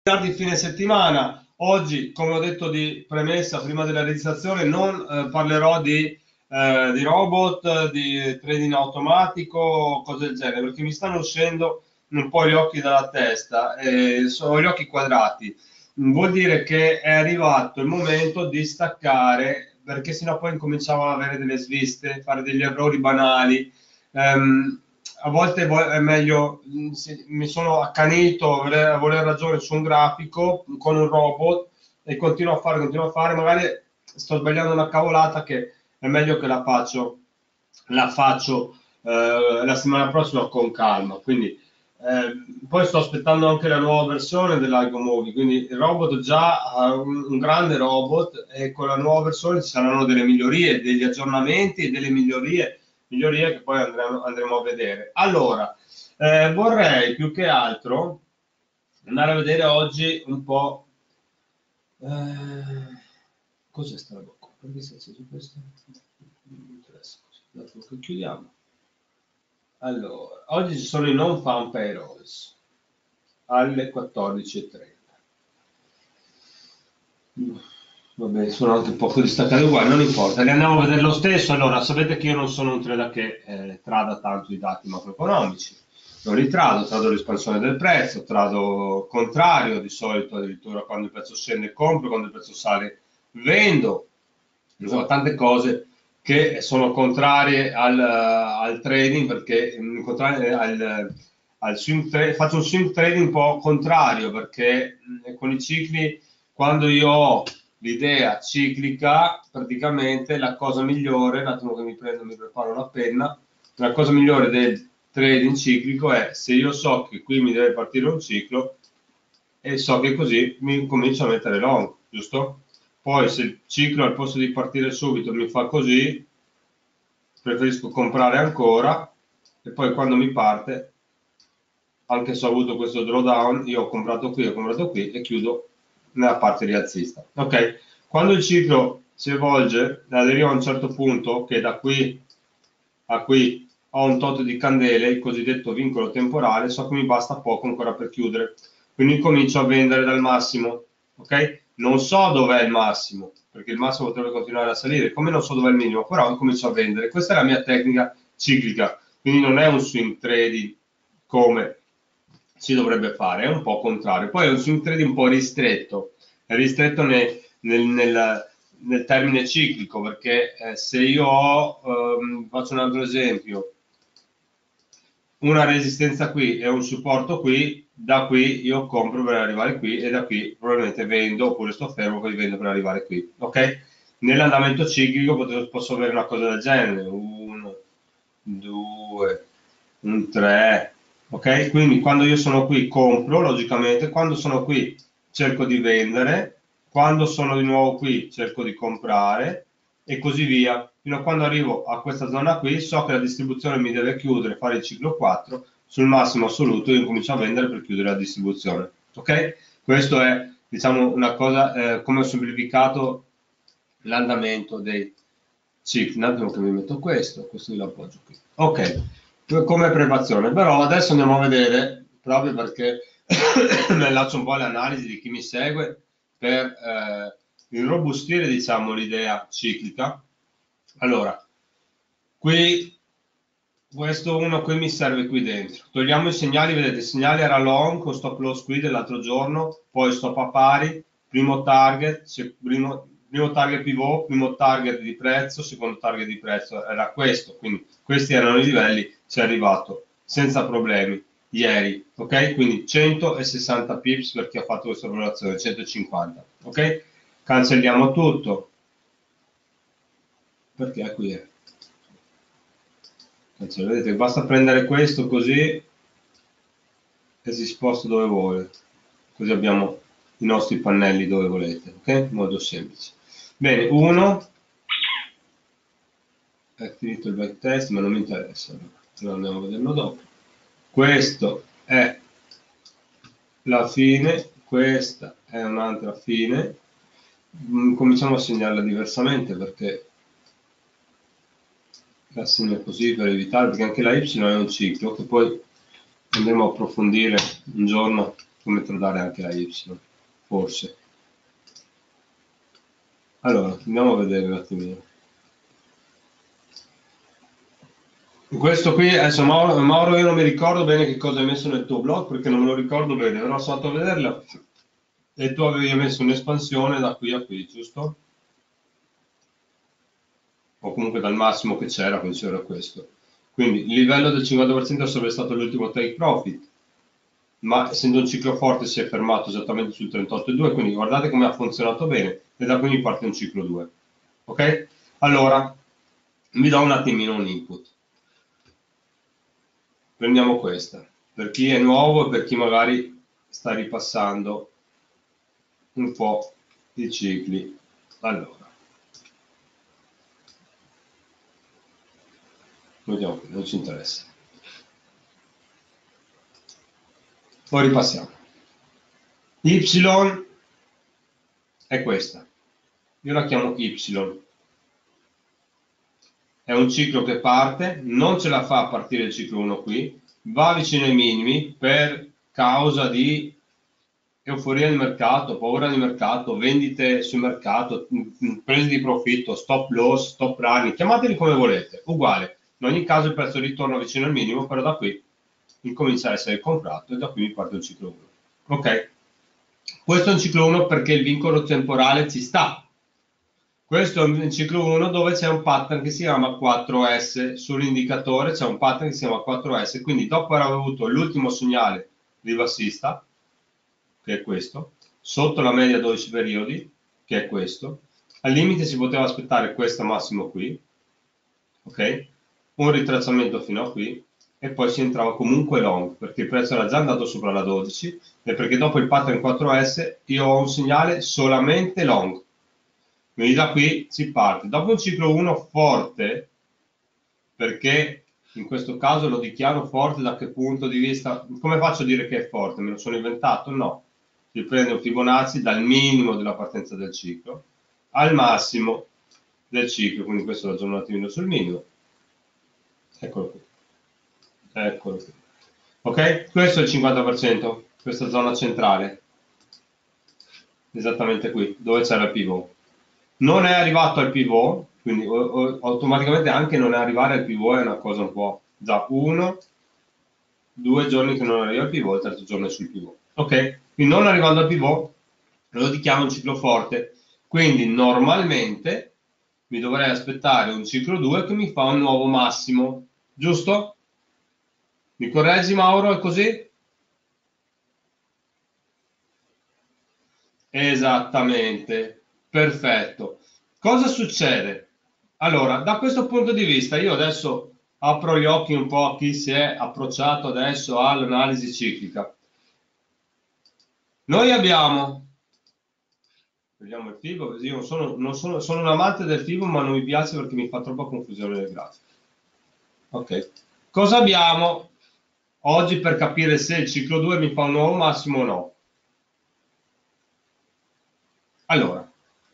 Tardi fine settimana. Oggi, come ho detto di premessa prima della registrazione, non parlerò di robot, di trading automatico, cose del genere, perché mi stanno uscendo un po' gli occhi dalla testa, sono gli occhi quadrati. Vuol dire che è arrivato il momento di staccare, perché sennò poi incominciamo ad avere delle sviste, fare degli errori banali. Ehm, a volte è meglio, mi sono accanito a voler ragione su un grafico con un robot e continuo a fare, magari sto sbagliando una cavolata che è meglio che la faccio la settimana prossima con calma. Quindi poi sto aspettando anche la nuova versione dell'Algo Movie, quindi il robot già ha un grande robot e con la nuova versione ci saranno delle migliorie, degli aggiornamenti e delle migliorie che poi andremo a vedere. Allora, vorrei più che altro andare a vedere oggi un po'. Cos'è sta roba qua? Perché si è acceso questo? Non mi interessa. Dato che chiudiamo. Allora, oggi ci sono i non farm payrolls alle 14:30. Vabbè, sono anche un poco distaccati uguali, non importa, li andiamo a vedere lo stesso. Allora, sapete che io non sono un trader che trada tanto i dati macroeconomici, non li trado l'espansione del prezzo, trado contrario di solito, addirittura quando il prezzo scende compro, quando il prezzo sale vendo, insomma tante cose che sono contrarie al trading perché contrarie faccio un swing trading un po' contrario perché con i cicli quando io ho l'idea ciclica, praticamente la cosa migliore, un attimo che mi prendo, mi preparo la penna, la cosa migliore del trading ciclico è se io so che qui mi deve partire un ciclo e so che così mi comincio a mettere long, giusto? Poi se il ciclo al posto di partire subito mi fa così, preferisco comprare ancora e poi quando mi parte, anche se ho avuto questo drawdown, io ho comprato qui e chiudo nella parte rialzista. Ok? Quando il ciclo si evolge, arriva a un certo punto che da qui a qui ho un tot di candele, il cosiddetto vincolo temporale, so che mi basta poco ancora per chiudere. Quindi comincio a vendere dal massimo. Ok? Non so dov'è il massimo, perché il massimo potrebbe continuare a salire, come non so dov'è il minimo, però comincio a vendere. Questa è la mia tecnica ciclica, quindi non è un swing trading come si dovrebbe fare, è un po' contrario. Poi è un swing trading un po' ristretto, è ristretto nel termine ciclico, perché se io ho, faccio un altro esempio, una resistenza qui e un supporto qui, da qui io compro per arrivare qui e da qui probabilmente vendo oppure sto fermo poi vendo per arrivare qui, ok? Nell'andamento ciclico posso avere una cosa del genere, 1, 2, un 3, ok? Quindi quando io sono qui compro, logicamente, quando sono qui cerco di vendere, quando sono di nuovo qui cerco di comprare e così via, fino a quando arrivo a questa zona qui, so che la distribuzione mi deve chiudere, fare il ciclo 4, sul massimo assoluto io incomincio a vendere per chiudere la distribuzione, ok? Questo è, diciamo, una cosa, come ho semplificato l'andamento dei cicli. Un attimo che mi metto questo lo appoggio qui. Ok, come preparazione, però adesso andiamo a vedere, proprio perché mi allaccio un po' alle analisi di chi mi segue, per irrobustire, diciamo, l'idea ciclica. Allora, qui questo uno qui mi serve qui dentro. Togliamo i segnali, vedete, il segnale era long con stop loss qui dell'altro giorno, poi stop a pari, primo target, primo target pivot, primo target di prezzo, secondo target di prezzo era questo, quindi questi erano i livelli, ci è arrivato senza problemi ieri, ok? Quindi 160 pips per chi ha fatto questa valutazione, 150, ok? Cancelliamo tutto, perché qui è. Vedete, basta prendere questo così e si sposta dove vuole, così abbiamo i nostri pannelli dove volete, ok? In modo semplice. Bene, uno, è finito il backtest, ma non mi interessa, lo andiamo a vederlo dopo. Questo è la fine, questa è un'altra fine. Cominciamo a segnarla diversamente perché la segno così per evitare, perché anche la Y è un ciclo che poi andremo a approfondire un giorno come tradare anche la Y, forse. Allora, andiamo a vedere un attimino. Questo qui, adesso Mauro, io non mi ricordo bene che cosa hai messo nel tuo blog, perché non me lo ricordo bene, però sono andato a vederla e tu avevi messo un'espansione da qui a qui, giusto? O comunque dal massimo che c'era, quindi c'era questo. Quindi il livello del 50% sarebbe stato l'ultimo take profit, ma essendo un ciclo forte si è fermato esattamente sul 38,2, quindi guardate come ha funzionato bene e da qui mi parte un ciclo 2. Ok? Allora, vi do un attimino un input. Prendiamo questa, per chi è nuovo e per chi magari sta ripassando un po' i cicli. Allora, vediamo qui, non ci interessa. Poi ripassiamo. Y è questa, io la chiamo Y. È un ciclo che parte, non ce la fa a partire il ciclo 1 qui, va vicino ai minimi per causa di euforia di mercato, paura di mercato, vendite sul mercato, prese di profitto, stop loss, stop running, chiamateli come volete, uguale. In ogni caso il prezzo ritorna vicino al minimo, però da qui incomincia a essere comprato e da qui mi parte un ciclo 1. Ok? Questo è un ciclo 1 perché il vincolo temporale ci sta. Questo è un ciclo 1 dove c'è un pattern che si chiama 4S, sull'indicatore c'è un pattern che si chiama 4S, quindi dopo aver avuto l'ultimo segnale ribassista, che è questo, sotto la media 12 periodi, che è questo, al limite si poteva aspettare questo massimo qui, ok? Un ritracciamento fino a qui e poi si entrava comunque long, perché il prezzo era già andato sopra la 12 e perché dopo il pattern 4S io ho un segnale solamente long. Quindi da qui si parte. Dopo un ciclo 1 forte, perché in questo caso lo dichiaro forte da che punto di vista? Come faccio a dire che è forte? Me lo sono inventato? No. Si prende un Fibonacci dal minimo della partenza del ciclo al massimo del ciclo, quindi questo lo ragiono un attimino sul minimo. Eccolo qui. Eccolo qui. Ok? Questo è il 50%, questa zona centrale. Esattamente qui, dove c'era il pivot. Non è arrivato al pivot, quindi automaticamente anche non arrivare al pivot è una cosa un po' già 1, 2 giorni che non arriva al pivot, il terzo giorno è sul pivot. Ok? Quindi non arrivando al pivot lo dichiamo un ciclo forte. Quindi normalmente mi dovrei aspettare un ciclo 2 che mi fa un nuovo massimo, giusto? Mi correggi Mauro, è così? Esattamente, perfetto. Cosa succede? Allora, da questo punto di vista, io adesso apro gli occhi un po' a chi si è approcciato adesso all'analisi ciclica. Noi abbiamo, vediamo il FIBO, io sono un amante del FIBO, ma non mi piace perché mi fa troppa confusione le grafiche. Ok, cosa abbiamo oggi per capire se il ciclo 2 mi fa un nuovo massimo o no? Allora,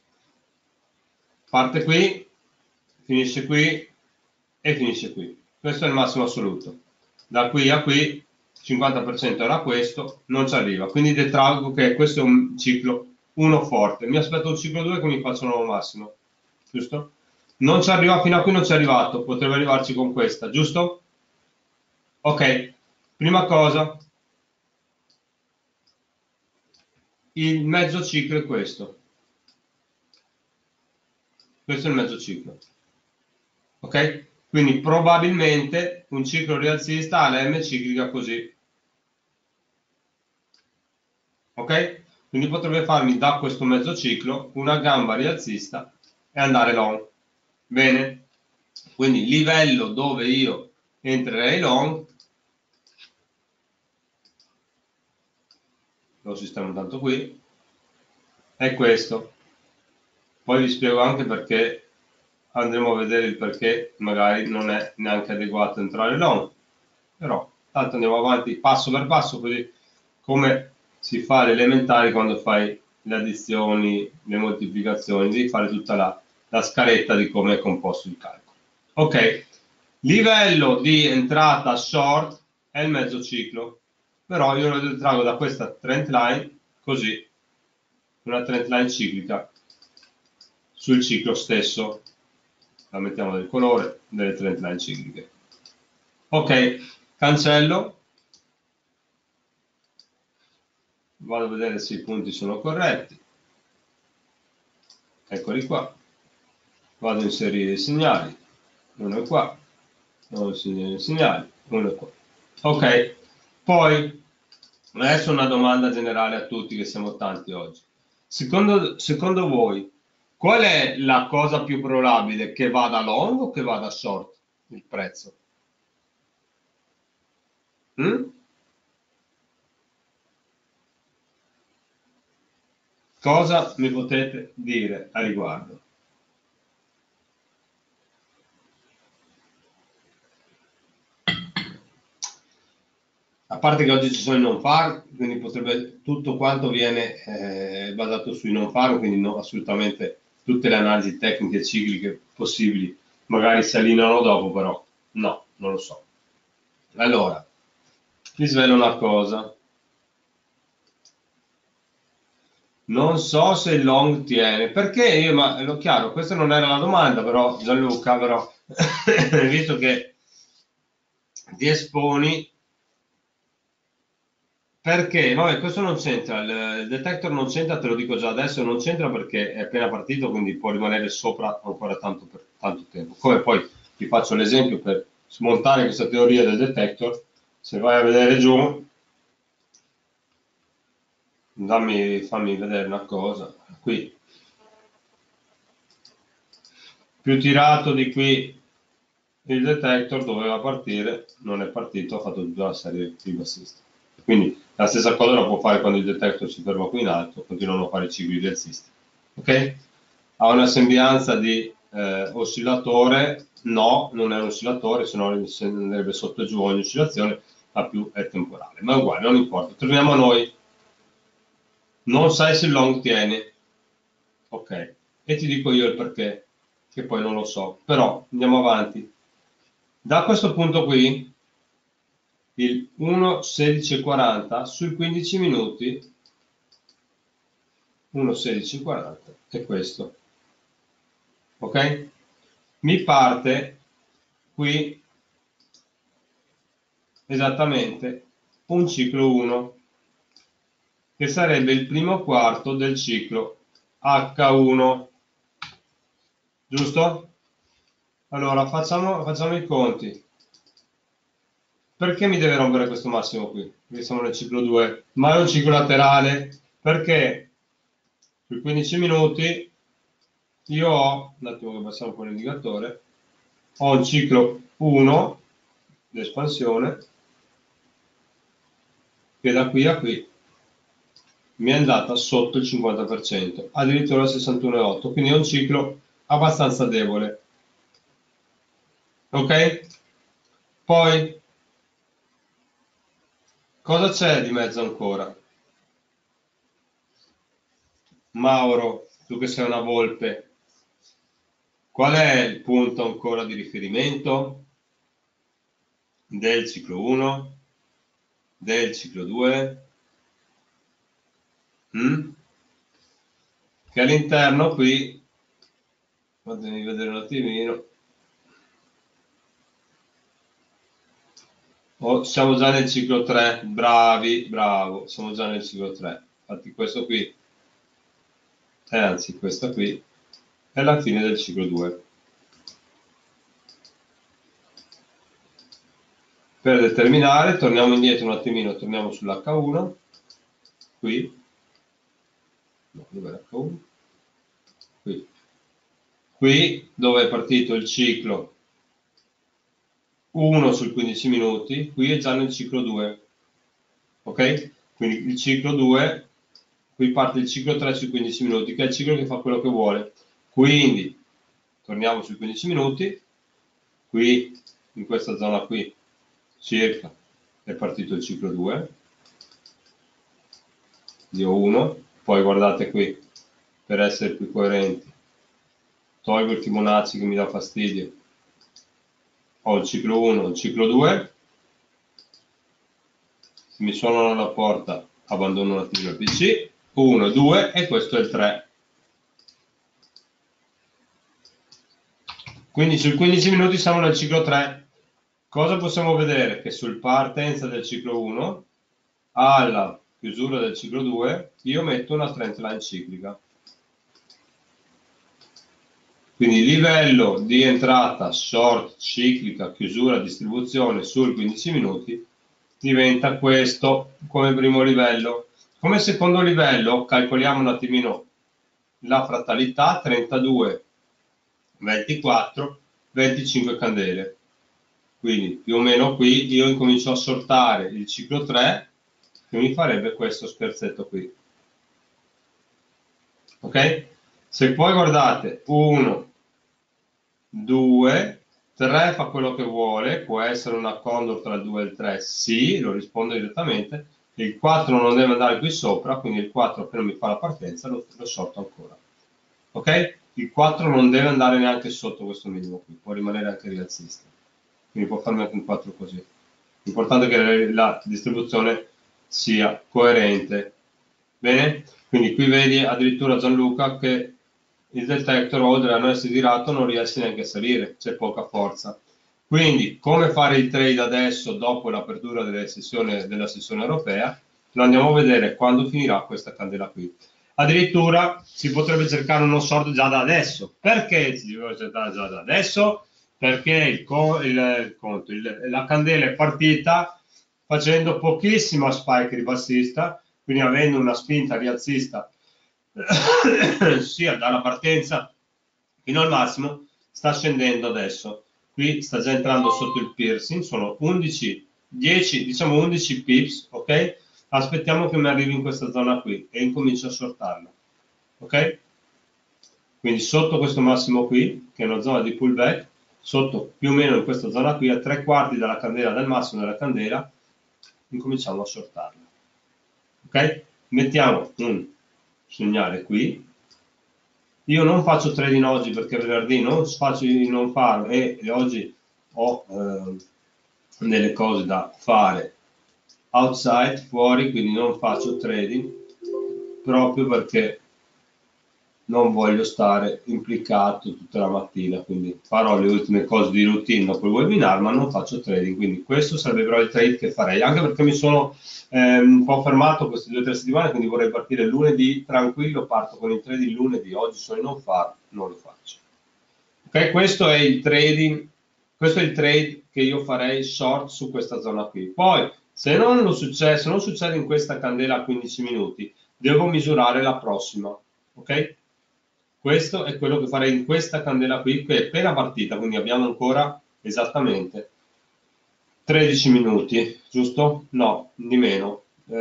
parte qui, finisce qui e finisce qui. Questo è il massimo assoluto. Da qui a qui il 50% era questo, non ci arriva. Quindi detraggo che questo è un ciclo 1 forte. Mi aspetto un ciclo 2 che mi faccia un nuovo massimo, giusto? Non ci arriva fino a qui, non ci è arrivato. Potrebbe arrivarci con questa, giusto? Ok, prima cosa, il mezzo ciclo è questo. Questo è il mezzo ciclo. Ok? Quindi probabilmente un ciclo rialzista ha la M ciclica così. Ok? Quindi potrebbe farmi da questo mezzo ciclo una gamba rialzista e andare long. Bene? Quindi il livello dove io entrerei long, lo sistemo tanto qui, è questo. Poi vi spiego anche perché, andremo a vedere il perché magari non è neanche adeguato entrare long. Però tanto andiamo avanti passo per passo, così come si fa alle elementari quando fai le addizioni, le moltiplicazioni, devi fare tutta la scaletta di come è composto il calcolo. Ok, livello di entrata short è il mezzo ciclo. però io lo trago da questa trend line così, una trend line ciclica sul ciclo stesso, la mettiamo del colore delle trend line cicliche. Ok, cancello, vado a vedere se i punti sono corretti, eccoli qua, vado a inserire i segnali, uno è qua, vado a inserire i segnali, uno è qua. Ok, poi adesso una domanda generale a tutti, che siamo tanti oggi. Secondo voi, qual è la cosa più probabile, che vada long o che vada short il prezzo? Mm? Cosa mi potete dire a riguardo? A parte che oggi ci sono i non far, quindi potrebbe, tutto quanto viene basato sui non far, quindi no, assolutamente tutte le analisi tecniche cicliche possibili magari si allineano dopo, però no, non lo so. Allora, vi svelo una cosa. Non so se il long tiene, perché io, ma è chiaro, questa non era la domanda, però Gianluca, però, visto che ti esponi, perché, vabbè, questo non c'entra, il detector non c'entra, te lo dico già adesso, non c'entra perché è appena partito, quindi può rimanere sopra ancora tanto, per tanto tempo. Come poi vi faccio l'esempio per smontare questa teoria del detector, se vai a vedere giù, fammi vedere una cosa, qui, più tirato di qui il detector doveva partire, non è partito, ha fatto tutta la serie di bassista. Quindi la stessa cosa la può fare quando il detector si ferma qui in alto, continuano a fare i cicli di alzisti. Ok? Ha una sembianza di oscillatore? No, non è un oscillatore, se no andrebbe sotto e giù ogni oscillazione, ma più è temporale. Ma è uguale, non importa. Torniamo a noi. Non sai se il long tiene. Ok, e ti dico io il perché, che poi non lo so. Però andiamo avanti. Da questo punto qui, il 1,1640 sui 15 minuti, 1,1640 è questo, ok? Mi parte qui esattamente un ciclo 1, che sarebbe il primo quarto del ciclo H1, giusto? Allora facciamo i conti. Perché mi deve rompere questo massimo qui? Perché siamo nel ciclo 2, ma è un ciclo laterale, perché sui 15 minuti io ho, un attimo che passiamo con l'indicatore, ho il ciclo 1 di espansione che da qui a qui mi è andata sotto il 50%, addirittura il 61,8, quindi è un ciclo abbastanza debole. Ok? Poi, cosa c'è di mezzo ancora? Mauro, tu che sei una volpe, qual è il punto ancora di riferimento del ciclo 1, del ciclo 2? Che all'interno qui, fatemi vedere un attimino, siamo già nel ciclo 3, bravi, bravo, siamo già nel ciclo 3. Infatti questo qui, anzi questa qui, è la fine del ciclo 2. Per determinare, torniamo indietro un attimino, torniamo sull'H1, qui, no, dove è l'H1? Qui dove è partito il ciclo 1 sul 15 minuti, qui è già nel ciclo 2, ok? Quindi il ciclo 2, qui parte il ciclo 3 sui 15 minuti, che è il ciclo che fa quello che vuole. Quindi, torniamo sui 15 minuti, qui, in questa zona qui, circa, è partito il ciclo 2, io 1, poi guardate qui, per essere più coerenti, tolgo il Fibonacci che mi dà fastidio, ho il ciclo 1, il ciclo 2, se mi suonano alla porta abbandono un attimo il PC, 1, 2 e questo è il 3. Quindi sul 15 minuti siamo nel ciclo 3. Cosa possiamo vedere? Che sul partenza del ciclo 1 alla chiusura del ciclo 2 io metto una trend line ciclica. Quindi livello di entrata short ciclica, chiusura, distribuzione sul 15 minuti diventa questo come primo livello. Come secondo livello calcoliamo un attimino la frattalità 32, 24, 25 candele. Quindi più o meno qui io incomincio a sortare il ciclo 3 che mi farebbe questo scherzetto qui. Ok? Se poi guardate 1, 2, 3 fa quello che vuole, può essere una condor tra il 2 e il 3, sì, lo rispondo direttamente, il 4 non deve andare qui sopra, quindi il 4 appena mi fa la partenza lo sorto ancora. Ok? Il 4 non deve andare neanche sotto questo minimo qui, può rimanere anche rialzista, quindi può farmi anche un 4 così. L'importante è che la distribuzione sia coerente. Bene? Quindi qui vedi addirittura Gianluca che il detector oltre a non essere girato non riesce neanche a salire, c'è poca forza. Quindi come fare il trade adesso dopo l'apertura della sessione europea? Lo andiamo a vedere quando finirà questa candela qui. Addirittura si potrebbe cercare uno short già da adesso. Perché si deve cercare già da adesso? Perché la candela è partita facendo pochissima spike ribassista, quindi avendo una spinta rialzista sia dalla partenza fino al massimo, sta scendendo adesso. Qui sta già entrando sotto il piercing, sono 11, 10, diciamo 11 pips, ok? Aspettiamo che mi arrivi in questa zona qui e incomincio a sortarla, ok? Quindi sotto questo massimo qui, che è una zona di pullback, sotto più o meno in questa zona qui, a 3/4 della candela, del massimo della candela, incominciamo a sortarla, ok? Mettiamo un segnale qui. Io non faccio trading oggi perché venerdì non faccio di non farlo e oggi ho delle cose da fare outside, fuori, quindi non faccio trading proprio perché non voglio stare implicato tutta la mattina, quindi farò le ultime cose di routine dopo il webinar, ma non faccio trading, quindi questo sarebbe però il trade che farei, anche perché mi sono un po' fermato queste 2 o 3 settimane, quindi vorrei partire lunedì tranquillo, parto con il trading lunedì, oggi so di non farlo, non lo faccio. Ok, questo è il trading, questo è il trade che io farei short su questa zona qui. Poi, se non succede in questa candela a 15 minuti, devo misurare la prossima, ok? Questo è quello che farei in questa candela qui, che è appena partita, quindi abbiamo ancora esattamente 13 minuti, giusto? No, di meno.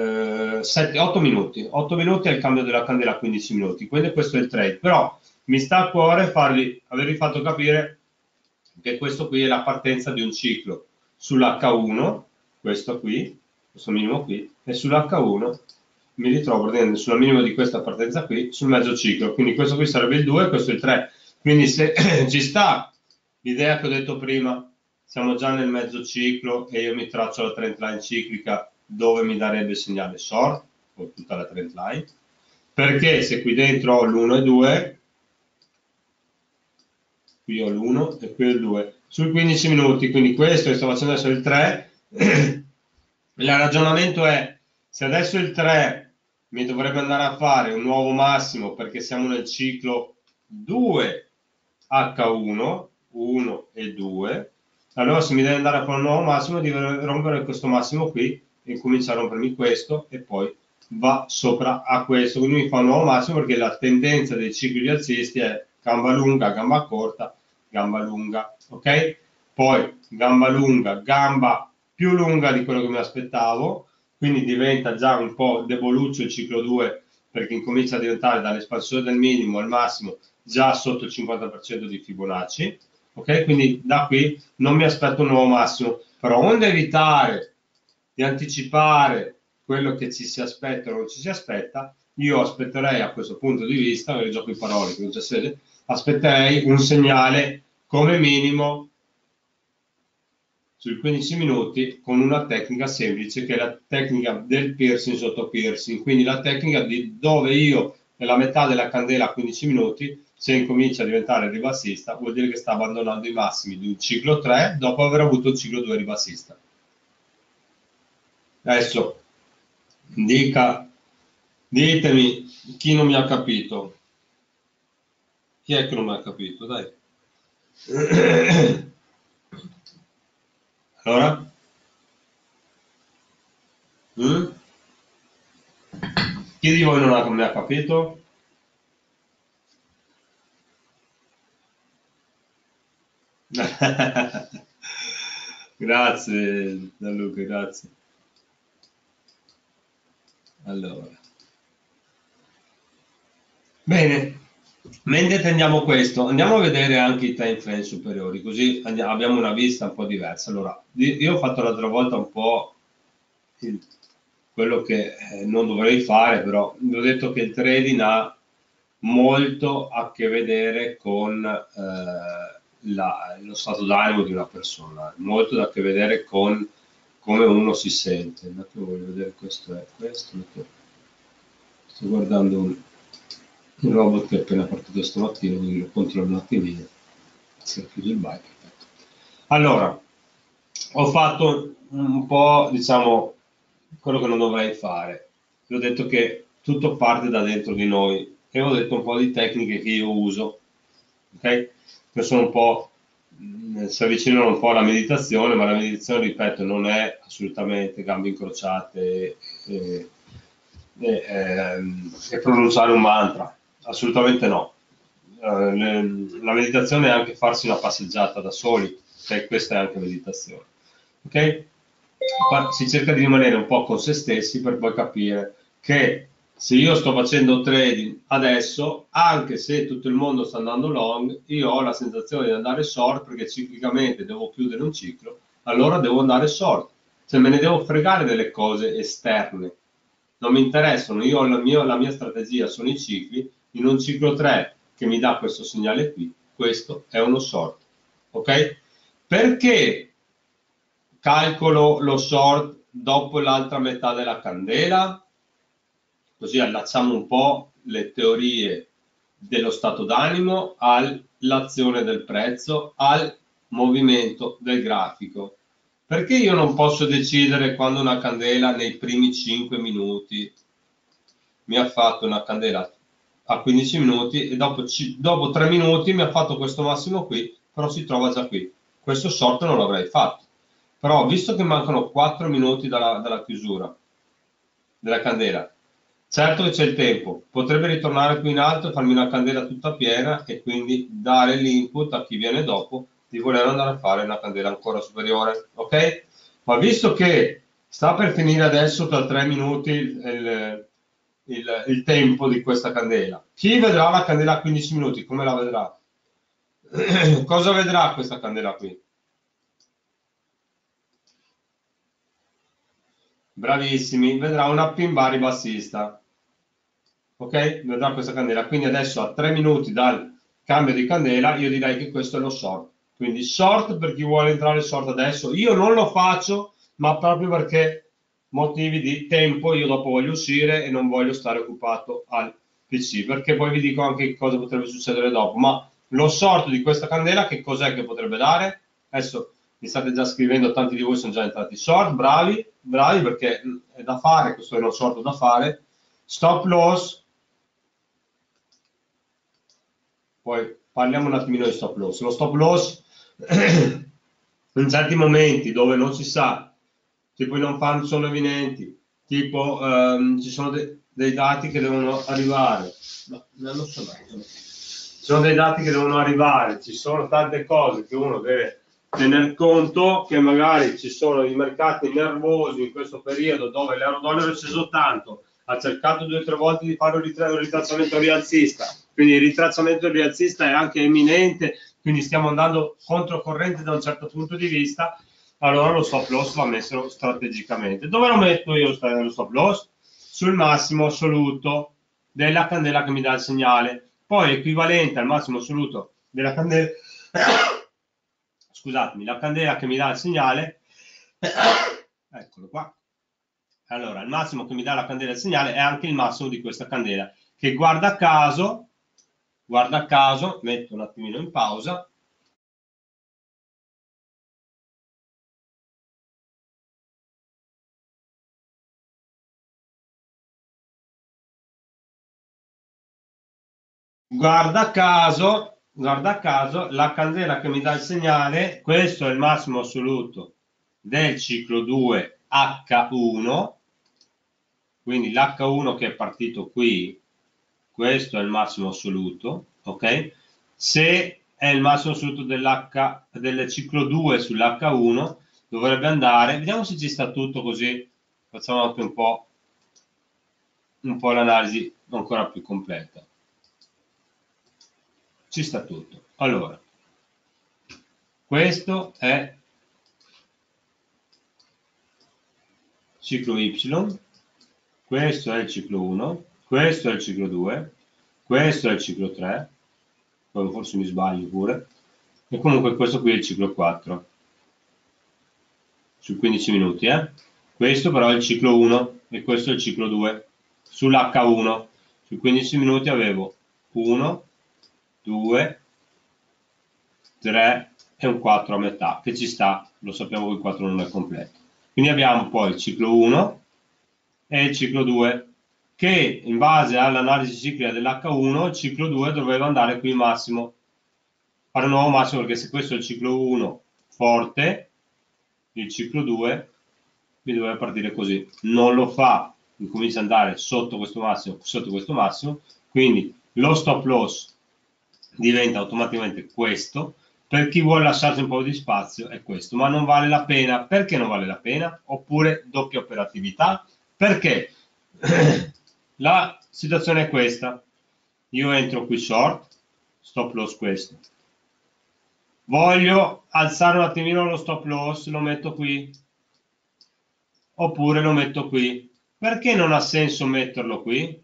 8 minuti. 8 minuti è il cambio della candela a 15 minuti, quindi questo è il trade. Però mi sta a cuore avervi fatto capire che questo qui è la partenza di un ciclo sull'H1, questo qui, questo minimo qui, e sull'H1 mi ritrovo praticamente sulla minima di questa partenza qui, sul mezzo ciclo, quindi questo qui sarebbe il 2, questo è il 3, quindi se ci sta l'idea che ho detto prima, siamo già nel mezzo ciclo e io mi traccio la trend line ciclica dove mi darebbe il segnale short, con tutta la trend line, perché se qui dentro ho l'1 e 2, qui ho l'1 e qui ho il 2, sui 15 minuti, quindi questo che sto facendo adesso è il 3, il ragionamento è, se adesso il 3 mi dovrebbe andare a fare un nuovo massimo perché siamo nel ciclo 2H1, 1 e 2, allora se mi deve andare a fare un nuovo massimo devo rompere questo massimo qui e cominciare a rompermi questo e poi va sopra a questo, quindi mi fa un nuovo massimo perché la tendenza dei cicli rialzisti è gamba lunga, gamba corta, gamba lunga, ok? Poi gamba lunga, gamba più lunga di quello che mi aspettavo, quindi diventa già un po' deboluccio il ciclo 2 perché incomincia a diventare dall'espansione del minimo al massimo già sotto il 50% di Fibonacci, ok? Quindi da qui non mi aspetto un nuovo massimo, però onde evitare di anticipare quello che ci si aspetta o non ci si aspetta, io aspetterei a questo punto di vista, il gioco di parole che non c'è sede, aspetterei un segnale come minimo sui 15 minuti con una tecnica semplice che è la tecnica del piercing sotto piercing, quindi la tecnica di dove io nella metà della candela a 15 minuti, se incomincia a diventare ribassista, vuol dire che sta abbandonando i massimi di un ciclo 3 dopo aver avuto un ciclo 2 ribassista. Adesso ditemi chi non mi ha capito. Chi è che non mi ha capito? Dai. Allora? Mm? Chi di voi non mi ha capito? Grazie Gianluca, grazie. Allora. Bene, mentre tendiamo questo, andiamo a vedere anche i time frame superiori, così abbiamo una vista un po' diversa. Allora, io ho fatto l'altra volta un po' quello che non dovrei fare, però vi ho detto che il trading ha molto a che vedere con lo stato d'animo di una persona, molto a che vedere con come uno si sente. Un attimo, voglio vedere questo è questo. Sto guardando un robot che è appena partito stamattina, quindi lo controllo un attimino. Si è chiuso il bike. Perfetto. Allora, ho fatto un po', diciamo, quello che non dovrei fare. Vi ho detto che tutto parte da dentro di noi e ho detto un po' di tecniche che io uso, ok? Che sono un po', si avvicinano un po' alla meditazione, ma la meditazione, ripeto, non è assolutamente gambe incrociate e pronunciare un mantra, assolutamente no. La meditazione è anche farsi una passeggiata da soli, okay? Questa è anche meditazione. Okay? Si cerca di rimanere un po' con se stessi per poi capire che se io sto facendo trading adesso, anche se tutto il mondo sta andando long, io ho la sensazione di andare short perché ciclicamente devo chiudere un ciclo, allora devo andare short. Cioè me ne devo fregare delle cose esterne. Non mi interessano, io ho la mia strategia, sono i cicli, in un ciclo 3 che mi dà questo segnale qui, questo è uno short. Ok? Perché calcolo lo short dopo l'altra metà della candela? Così allacciamo un po' le teorie dello stato d'animo all'azione del prezzo, al movimento del grafico. Perché io non posso decidere quando una candela nei primi 5 minuti mi ha fatto una candela a 15 minuti e dopo 3 minuti mi ha fatto questo massimo qui, però si trova già qui. Questo short non l'avrei fatto. Però visto che mancano 4 minuti dalla chiusura della candela, certo che c'è il tempo, potrebbe ritornare qui in alto e farmi una candela tutta piena e quindi dare l'input a chi viene dopo di voler andare a fare una candela ancora superiore, ok? Ma visto che sta per finire adesso tra 3 minuti il tempo di questa candela, chi vedrà la candela a 15 minuti, come la vedrà? Cosa vedrà questa candela qui? Bravissimi, vedrà una pin bar ribassista. Ok? Vedrà questa candela. Quindi adesso a 3 minuti dal cambio di candela io direi che questo è lo short. Quindi short per chi vuole entrare short adesso. Io non lo faccio, ma proprio perché motivi di tempo, io dopo voglio uscire e non voglio stare occupato al PC, perché poi vi dico anche cosa potrebbe succedere dopo. Ma lo short di questa candela che cos'è che potrebbe dare? Adesso mi state già scrivendo, tanti di voi sono già entrati short, bravi, bravi perché è da fare, questo è uno short da fare. Stop loss, poi parliamo un attimino di stop loss. Lo stop loss in certi momenti dove non si sa, tipo i non fan sono evidenti, tipo ci sono dei dati che devono arrivare. No, non lo so, ci sono dei dati che devono arrivare, ci sono tante cose che uno deve tener conto, che magari ci sono i mercati nervosi in questo periodo dove l'euro-dollaro è sceso tanto, ha cercato 2 o 3 volte di fare un ritracciamento rialzista, quindi il ritracciamento rialzista è anche imminente, quindi stiamo andando controcorrente da un certo punto di vista, allora lo stop loss va messo strategicamente. Dove lo metto io lo stop loss? Sul massimo assoluto della candela che mi dà il segnale, poi equivalente al massimo assoluto della candela scusatemi, la candela che mi dà il segnale, eccolo qua. Allora, il massimo che mi dà la candela il segnale è anche il massimo di questa candela, che guarda caso, metto un attimino in pausa. Guarda caso, la candela che mi dà il segnale, questo è il massimo assoluto del ciclo 2 H1, quindi l'H1 che è partito qui, questo è il massimo assoluto, ok? Se è il massimo assoluto del ciclo 2 sull'H1, dovrebbe andare, vediamo se ci sta tutto così, facciamo anche un po' l'analisi ancora più completa. Ci sta tutto. Allora, questo è ciclo Y, questo è il ciclo 1, questo è il ciclo 2, questo è il ciclo 3, poi forse mi sbaglio pure, e comunque questo qui è il ciclo 4, su 15 minuti. Questo però è il ciclo 1 e questo è il ciclo 2, sull'H1, su 15 minuti avevo 1, 2, 3 e un 4 a metà, che ci sta, lo sappiamo che il 4 non è completo. Quindi abbiamo poi il ciclo 1 e il ciclo 2, che in base all'analisi ciclica dell'H1, il ciclo 2 doveva andare qui massimo, fare un nuovo massimo, perché se questo è il ciclo 1 forte, il ciclo 2 mi doveva partire così. Non lo fa, incomincia ad andare sotto questo massimo, quindi lo stop loss diventa automaticamente questo. Per chi vuole lasciarsi un po' di spazio è questo, ma non vale la pena. Perché non vale la pena? Oppure doppia operatività? Perché la situazione è questa: io entro qui short, stop loss questo, voglio alzare un attimino lo stop loss, lo metto qui, oppure lo metto qui. Perché non ha senso metterlo qui?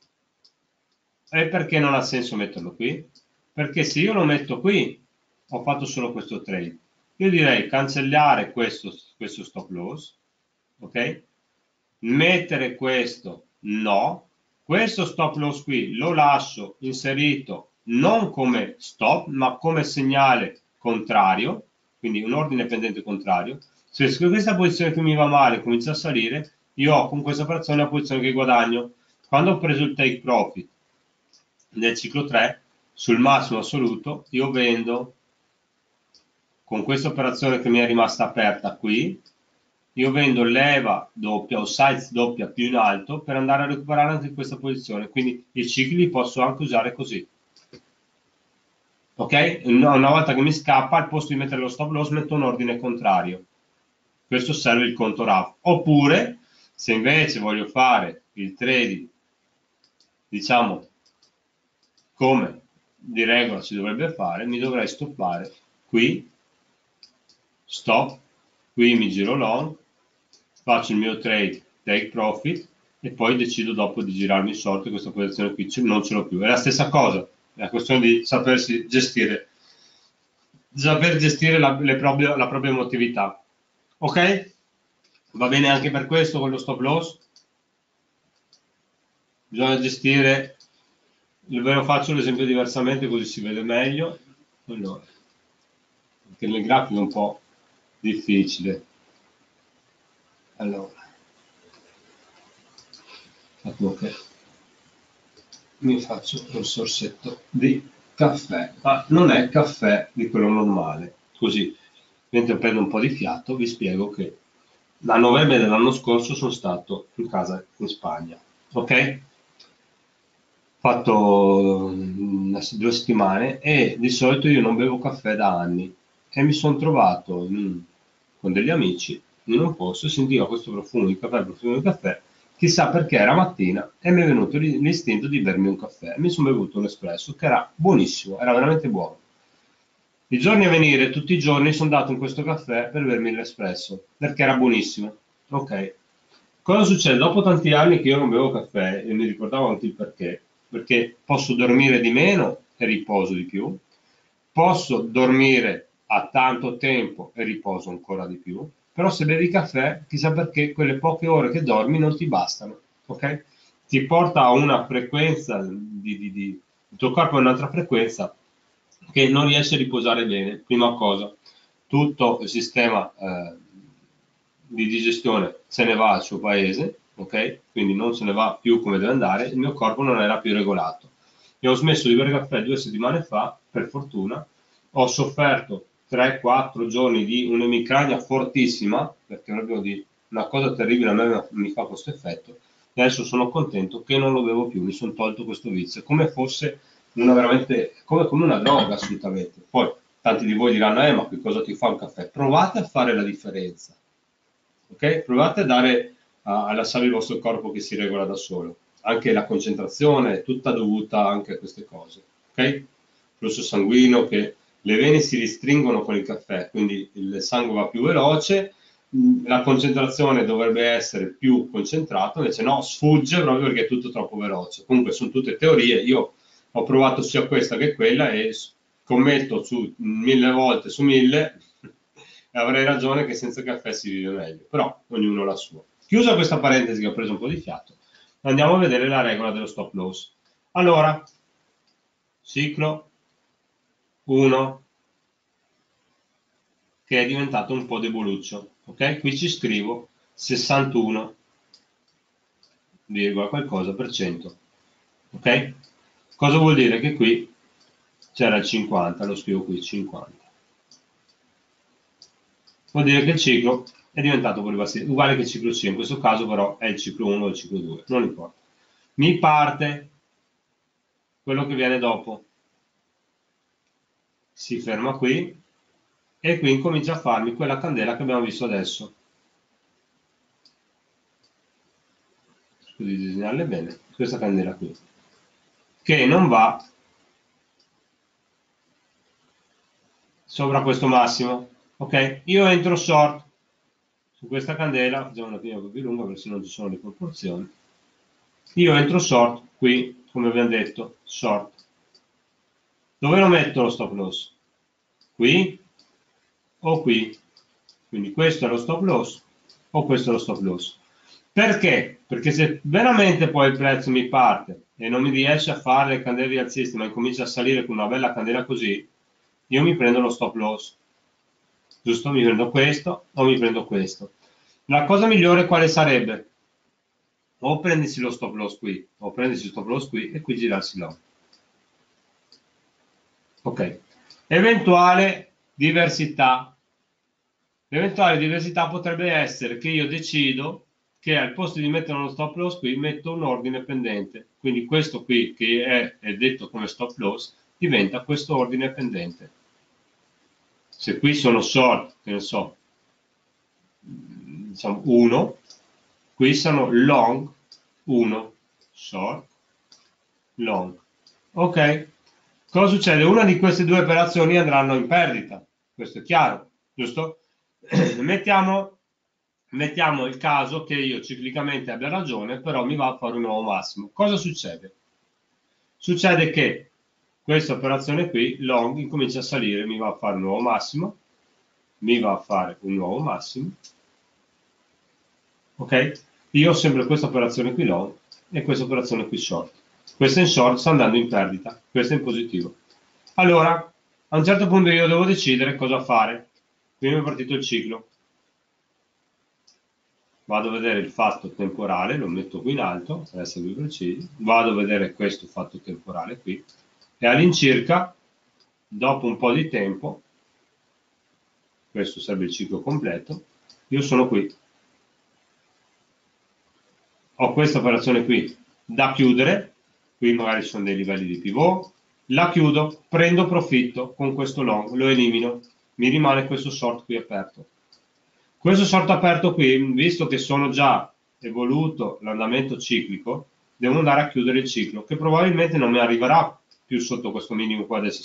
E perché non ha senso metterlo qui? Perché se io lo metto qui, ho fatto solo questo trade. Io direi cancellare questo stop loss, ok? Mettere questo no, questo stop loss qui lo lascio inserito non come stop, ma come segnale contrario, quindi un ordine pendente contrario. Se questa posizione che mi va male comincia a salire, io ho con questa operazione la posizione che guadagno. Quando ho preso il take profit nel ciclo 3, sul massimo assoluto, io vendo con questa operazione che mi è rimasta aperta qui, io vendo leva doppia o size doppia più in alto per andare a recuperare anche questa posizione, quindi i cicli li posso anche usare così. Ok? Una volta che mi scappa, al posto di mettere lo stop loss metto un ordine contrario. Questo serve il conto RAF. Oppure, se invece voglio fare il trading, diciamo, come di regola si dovrebbe fare, mi dovrei stoppare qui, stop, qui mi giro long, faccio il mio trade, take profit, e poi decido dopo di girarmi short, questa posizione qui non ce l'ho più. È la stessa cosa, è la questione di sapersi gestire, saper gestire la propria emotività. Ok? Va bene anche per questo con lo stop loss? Bisogna gestire, ve lo faccio l'esempio diversamente così si vede meglio. Allora, perché nel grafico è un po' difficile. Allora, che mi faccio un sorsetto di caffè, ma non è caffè di quello normale. Così, mentre prendo un po' di fiato, vi spiego che da novembre dell'anno scorso sono stato in casa in Spagna, ok? Fatto 2 settimane e di solito io non bevo caffè da anni e mi sono trovato con degli amici in un posto e sentivo questo profumo di caffè, chissà perché era mattina e mi è venuto l'istinto di bermi un caffè. Mi sono bevuto un espresso che era buonissimo, era veramente buono. I giorni a venire, tutti i giorni, sono andato in questo caffè per bermi l'espresso perché era buonissimo. Ok. Cosa succede? Dopo tanti anni che io non bevo caffè e mi ricordavo anche il perché posso dormire di meno e riposo di più, posso dormire ha tanto tempo e riposo ancora di più, però se bevi caffè, chissà perché quelle poche ore che dormi non ti bastano, ok? Ti porta a una frequenza, il tuo corpo a un'altra frequenza che non riesce a riposare bene. Prima cosa, tutto il sistema di digestione se ne va al suo paese, ok? Quindi non se ne va più come deve andare, il mio corpo non era più regolato. E ho smesso di bere caffè 2 settimane fa, per fortuna, ho sofferto 3-4 giorni di un'emicrania fortissima, perché proprio di una cosa terribile a me mi fa questo effetto, e adesso sono contento che non lo bevo più, mi sono tolto questo vizio, come fosse una veramente, come una droga assolutamente. Poi tanti di voi diranno, ma che cosa ti fa un caffè? Provate a fare la differenza, ok? Provate a lasciare il vostro corpo che si regola da solo. Anche la concentrazione è tutta dovuta anche a queste cose, ok? Flusso sanguigno, che le vene si ristringono con il caffè, quindi il sangue va più veloce, la concentrazione dovrebbe essere più concentrata, invece no, sfugge proprio perché è tutto troppo veloce. Comunque sono tutte teorie, io ho provato sia questa che quella e scommetto su 1000 volte su 1000 e avrei ragione che senza caffè si vive meglio, però ognuno la sua. Chiusa questa parentesi che ho preso un po' di fiato, andiamo a vedere la regola dello stop loss. Allora, ciclo 1 che è diventato un po' deboluccio, ok? Qui ci scrivo 61, qualcosa per cento, ok? Cosa vuol dire? Che qui c'era il 50, lo scrivo qui 50. Vuol dire che il ciclo è diventato uguale che il ciclo C, in questo caso però è il ciclo 1 o il ciclo 2, non importa. Mi parte quello che viene dopo, si ferma qui e qui incomincia a farmi quella candela che abbiamo visto adesso. Scusi di disegnarle bene, questa candela qui, che non va sopra questo massimo, ok? Io entro short su questa candela, facciamo una prima un po' più lunga perché se non ci sono le proporzioni. Io entro short qui, come abbiamo detto, short. Dove lo metto lo stop loss? Qui o qui? Quindi questo è lo stop loss o questo è lo stop loss. Perché? Perché se veramente poi il prezzo mi parte e non mi riesce a fare le candele rialziste, ma incomincia a salire con una bella candela così, io mi prendo lo stop loss. Giusto? Mi prendo questo o mi prendo questo. La cosa migliore quale sarebbe? O prendersi lo stop loss qui, o prendersi lo stop loss qui e qui girarsi là. Ok. Eventuale diversità. L'eventuale diversità potrebbe essere che io decido che al posto di mettere uno stop loss qui metto un ordine pendente. Quindi questo qui che è detto come stop loss diventa questo ordine pendente. Se qui sono short, che ne so, diciamo 1, qui sono long 1, short, long. Ok? Cosa succede? Una di queste due operazioni andranno in perdita, questo è chiaro, giusto? mettiamo il caso che io ciclicamente abbia ragione, però mi va a fare un nuovo massimo. Cosa succede? Succede che questa operazione qui, long, incomincia a salire, mi va a fare un nuovo massimo, mi va a fare un nuovo massimo, ok? Io ho sempre questa operazione qui long e questa operazione qui short. Questa in short sta andando in perdita, questa in positivo. Allora, a un certo punto io devo decidere cosa fare. Quindi è partito il ciclo. Vado a vedere il fatto temporale, lo metto qui in alto, per essere più precisi. Vado a vedere questo fatto temporale qui. E all'incirca, dopo un po' di tempo, questo sarebbe il ciclo completo, io sono qui. Ho questa operazione qui da chiudere, qui magari ci sono dei livelli di pivot, la chiudo, prendo profitto con questo long, lo elimino, mi rimane questo short qui aperto. Questo short aperto qui, visto che sono già evoluto l'andamento ciclico, devo andare a chiudere il ciclo, che probabilmente non mi arriverà più sotto questo minimo qua del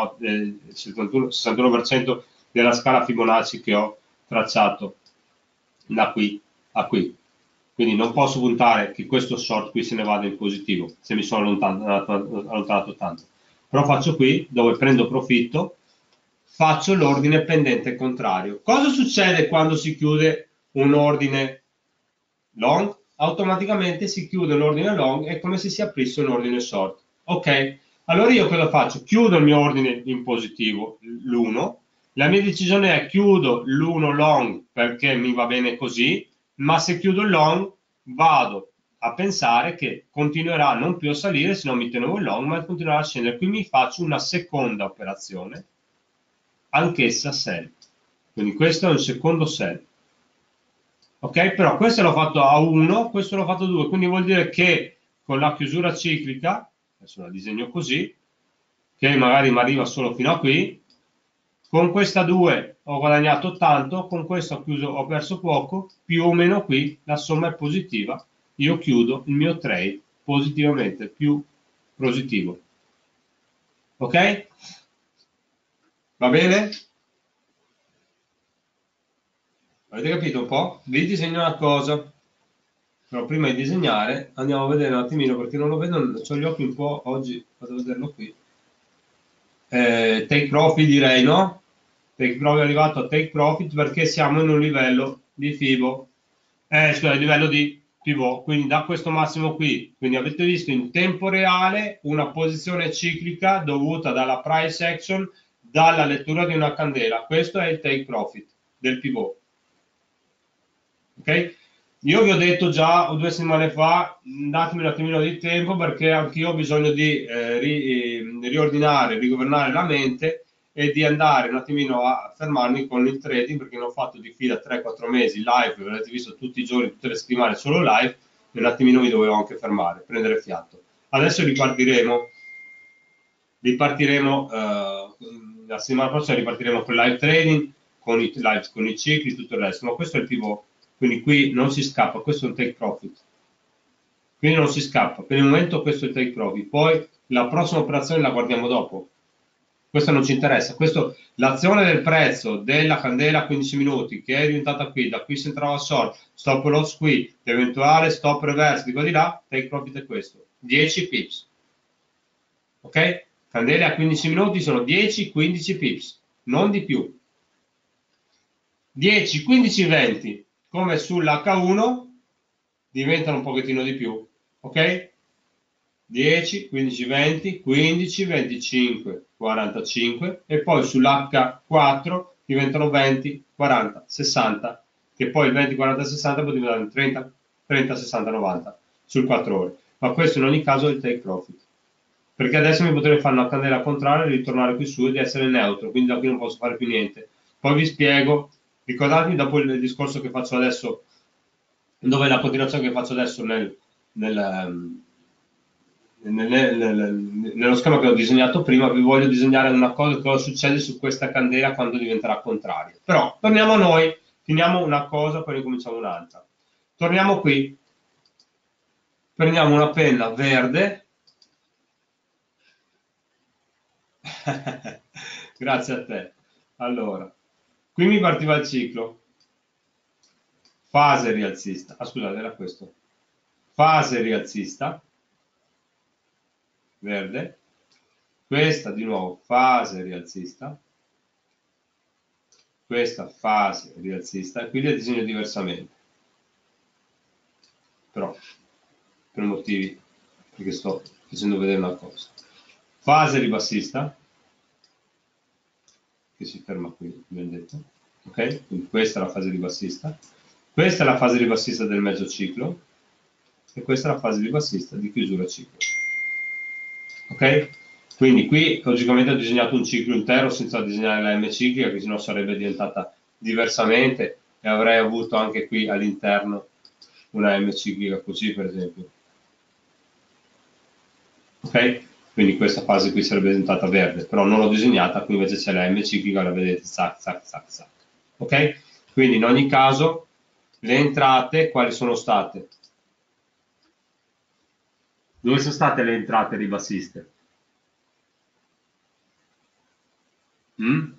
61% della scala Fibonacci che ho tracciato da qui a qui. Quindi non posso puntare che questo short qui se ne vada in positivo, se mi sono allontanato tanto. Però faccio qui, dove prendo profitto, faccio l'ordine pendente contrario. Cosa succede quando si chiude un ordine long? Automaticamente si chiude l'ordine long, è come se si aprisse un ordine short. Ok? Allora io cosa faccio? Chiudo il mio ordine in positivo, l'1. La mia decisione è chiudo l'1 long perché mi va bene così, ma se chiudo il long vado a pensare che continuerà non più a salire se non mi tenevo il long, ma continuerà a scendere. Quindi faccio una seconda operazione, anch'essa sell. Quindi questo è un secondo sell. Ok? Però questo l'ho fatto a 1, questo l'ho fatto a 2, quindi vuol dire che con la chiusura ciclica, adesso la disegno così, che magari mi arriva solo fino a qui, con questa 2 ho guadagnato tanto, con questo ho perso poco, più o meno qui la somma è positiva, io chiudo il mio trade positivamente, più positivo. Ok? Va bene? Avete capito un po'? Vi disegno una cosa. Però prima di disegnare andiamo a vedere un attimino perché non lo vedo, ho gli occhi un po' oggi, vado a vederlo qui. Take profit direi, no? Take profit è arrivato a take profit perché siamo in un livello di Fibo, scusa, livello di pivot, quindi da questo massimo qui, quindi avete visto in tempo reale una posizione ciclica dovuta dalla price action, dalla lettura di una candela, questo è il take profit del pivot. Ok? Io vi ho detto già 2 settimane fa, datemi un attimino di tempo perché anch'io ho bisogno di riordinare, rigovernare la mente e di andare un attimino a fermarmi con il trading perché ne ho fatto di fila 3-4 mesi live, ve l'avete visto tutti i giorni, tutte le settimane solo live e un attimino mi dovevo anche fermare, prendere fiato. Adesso ripartiremo la settimana prossima ripartiremo con il live trading, con i live, con i cicli, tutto il resto, ma questo è il pivot. Quindi qui non si scappa, questo è un take profit. Quindi non si scappa. Per il momento questo è il take profit. Poi la prossima operazione la guardiamo dopo. Questo non ci interessa. L'azione del prezzo della candela a 15 minuti che è diventata qui, da qui si entrava a short, stop loss qui, l'eventuale stop reverse di qua di là, take profit è questo. 10 pips. Ok? Candele a 15 minuti sono 10-15 pips, non di più. 10, 15, 20, come sull'H1, diventano un pochettino di più, ok? 10, 15, 20, 15, 25, 45 e poi sull'H4 diventano 20, 40, 60, che poi il 20, 40, 60 poi diventano 30, 30, 60, 90 sul 4 ore. Ma questo in ogni caso è il take profit. Perché adesso mi potrei fare una candela contraria e ritornare qui su ed essere neutro, quindi da qui non posso fare più niente. Poi vi spiego, ricordatevi dopo il discorso che faccio adesso, dove è la continuazione che faccio adesso nello schema che ho disegnato prima, vi voglio disegnare una cosa succede su questa candela quando diventerà contraria. Però torniamo a noi, finiamo una cosa, poi ricominciamo un'altra. Torniamo qui, prendiamo una penna verde. Grazie a te. Allora, qui mi partiva il ciclo. Fase rialzista. Ah, scusate, era questo. Fase rialzista. Verde. Questa di nuovo fase rialzista. Questa fase rialzista. E qui le disegno diversamente. Però, per motivi, perché sto facendo vedere una cosa. Fase ribassista. Che si ferma qui, ben detto. Ok? Quindi questa è la fase ribassista. Questa è la fase ribassista del mezzo ciclo e questa è la fase ribassista di chiusura ciclo. Ok? Quindi qui logicamente ho disegnato un ciclo intero senza disegnare la M ciclica, che sennò sarebbe diventata diversamente e avrei avuto anche qui all'interno una M ciclica così per esempio. Ok? Quindi questa fase qui sarebbe diventata verde, però non l'ho disegnata, qui invece c'è la M ciclica, la vedete, zac, zac, zac, zac. Ok? Quindi in ogni caso le entrate quali sono state? Dove sono state le entrate ribassiste? Mm?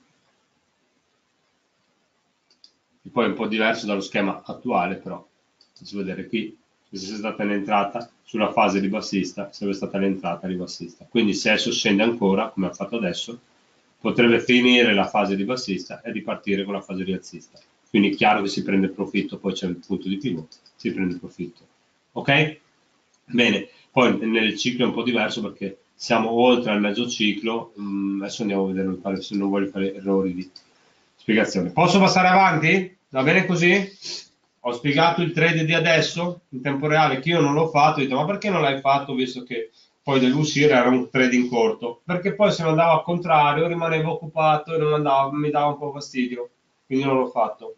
E poi è un po' diverso dallo schema attuale, però faccio vedere qui se sia stata l'entrata sulla fase ribassista, sarebbe stata l'entrata ribassista. Quindi se adesso scende ancora, come ha fatto adesso, potrebbe finire la fase di bassista e ripartire con la fase rialzista. Quindi è chiaro che si prende il profitto, poi c'è il punto di pivot, si prende il profitto. Ok? Bene, poi nel ciclo è un po' diverso perché siamo oltre al mezzo ciclo, adesso andiamo a vedere se non voglio fare errori di spiegazione. Posso passare avanti? Va bene così? Ho spiegato il trade di adesso, in tempo reale, che io non l'ho fatto, ho detto ma perché non l'hai fatto visto che poi dell'uscire era un trading corto? Perché poi se non andava al contrario rimanevo occupato e non andava, mi dava un po' fastidio, quindi non l'ho fatto.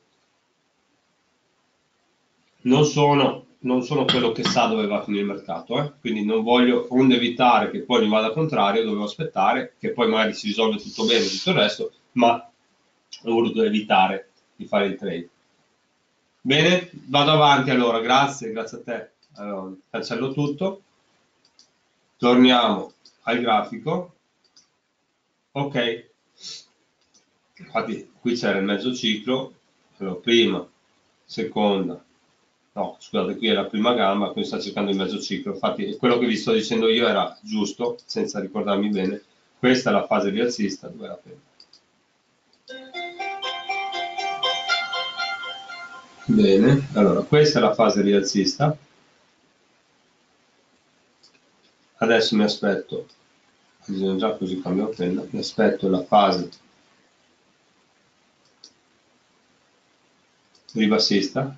Non sono quello che sa dove va a finire il mercato, quindi non voglio, onde evitare che poi mi vada al contrario, dovevo aspettare, che poi magari si risolve tutto bene e tutto il resto, ma ho voluto evitare di fare il trade. Bene, vado avanti allora, grazie a te. Allora, cancello tutto, torniamo al grafico. Ok, infatti qui c'era il mezzo ciclo, allora, prima, seconda, no, scusate, qui è la prima gamba, qui sta cercando il mezzo ciclo, infatti quello che vi sto dicendo io era giusto, senza ricordarmi bene, questa è la fase rialzista, dove era prima. Bene, allora questa è la fase rialzista, adesso mi aspetto, già così cambio penna, mi aspetto la fase ribassista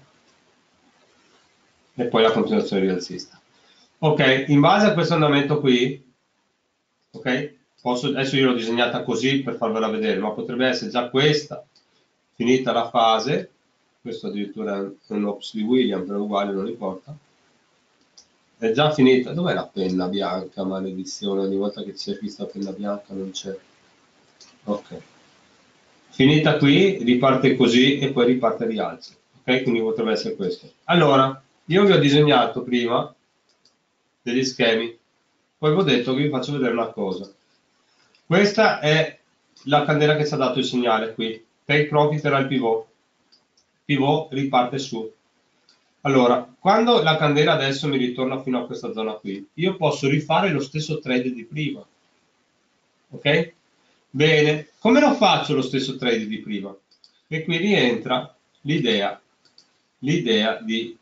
e poi la continuazione rialzista. Ok, in base a questo andamento qui, ok, adesso io l'ho disegnata così per farvela vedere, ma potrebbe essere già questa, finita la fase, questo addirittura è un ops di William, però uguale non importa, è già finita, dov'è la penna bianca, maledizione, ogni volta che cerchi questa penna bianca non c'è, ok, finita qui, riparte così e poi riparte rialzo, ok, quindi potrebbe essere questo. Allora, io vi ho disegnato prima degli schemi, poi vi ho detto che vi faccio vedere una cosa. Questa è la candela che ci ha dato il segnale qui. Take profit era il pivot. Pivot riparte su. Allora, quando la candela adesso mi ritorna fino a questa zona qui, io posso rifare lo stesso trade di prima. Ok? Bene, come lo faccio lo stesso trade di prima? E qui rientra l'idea di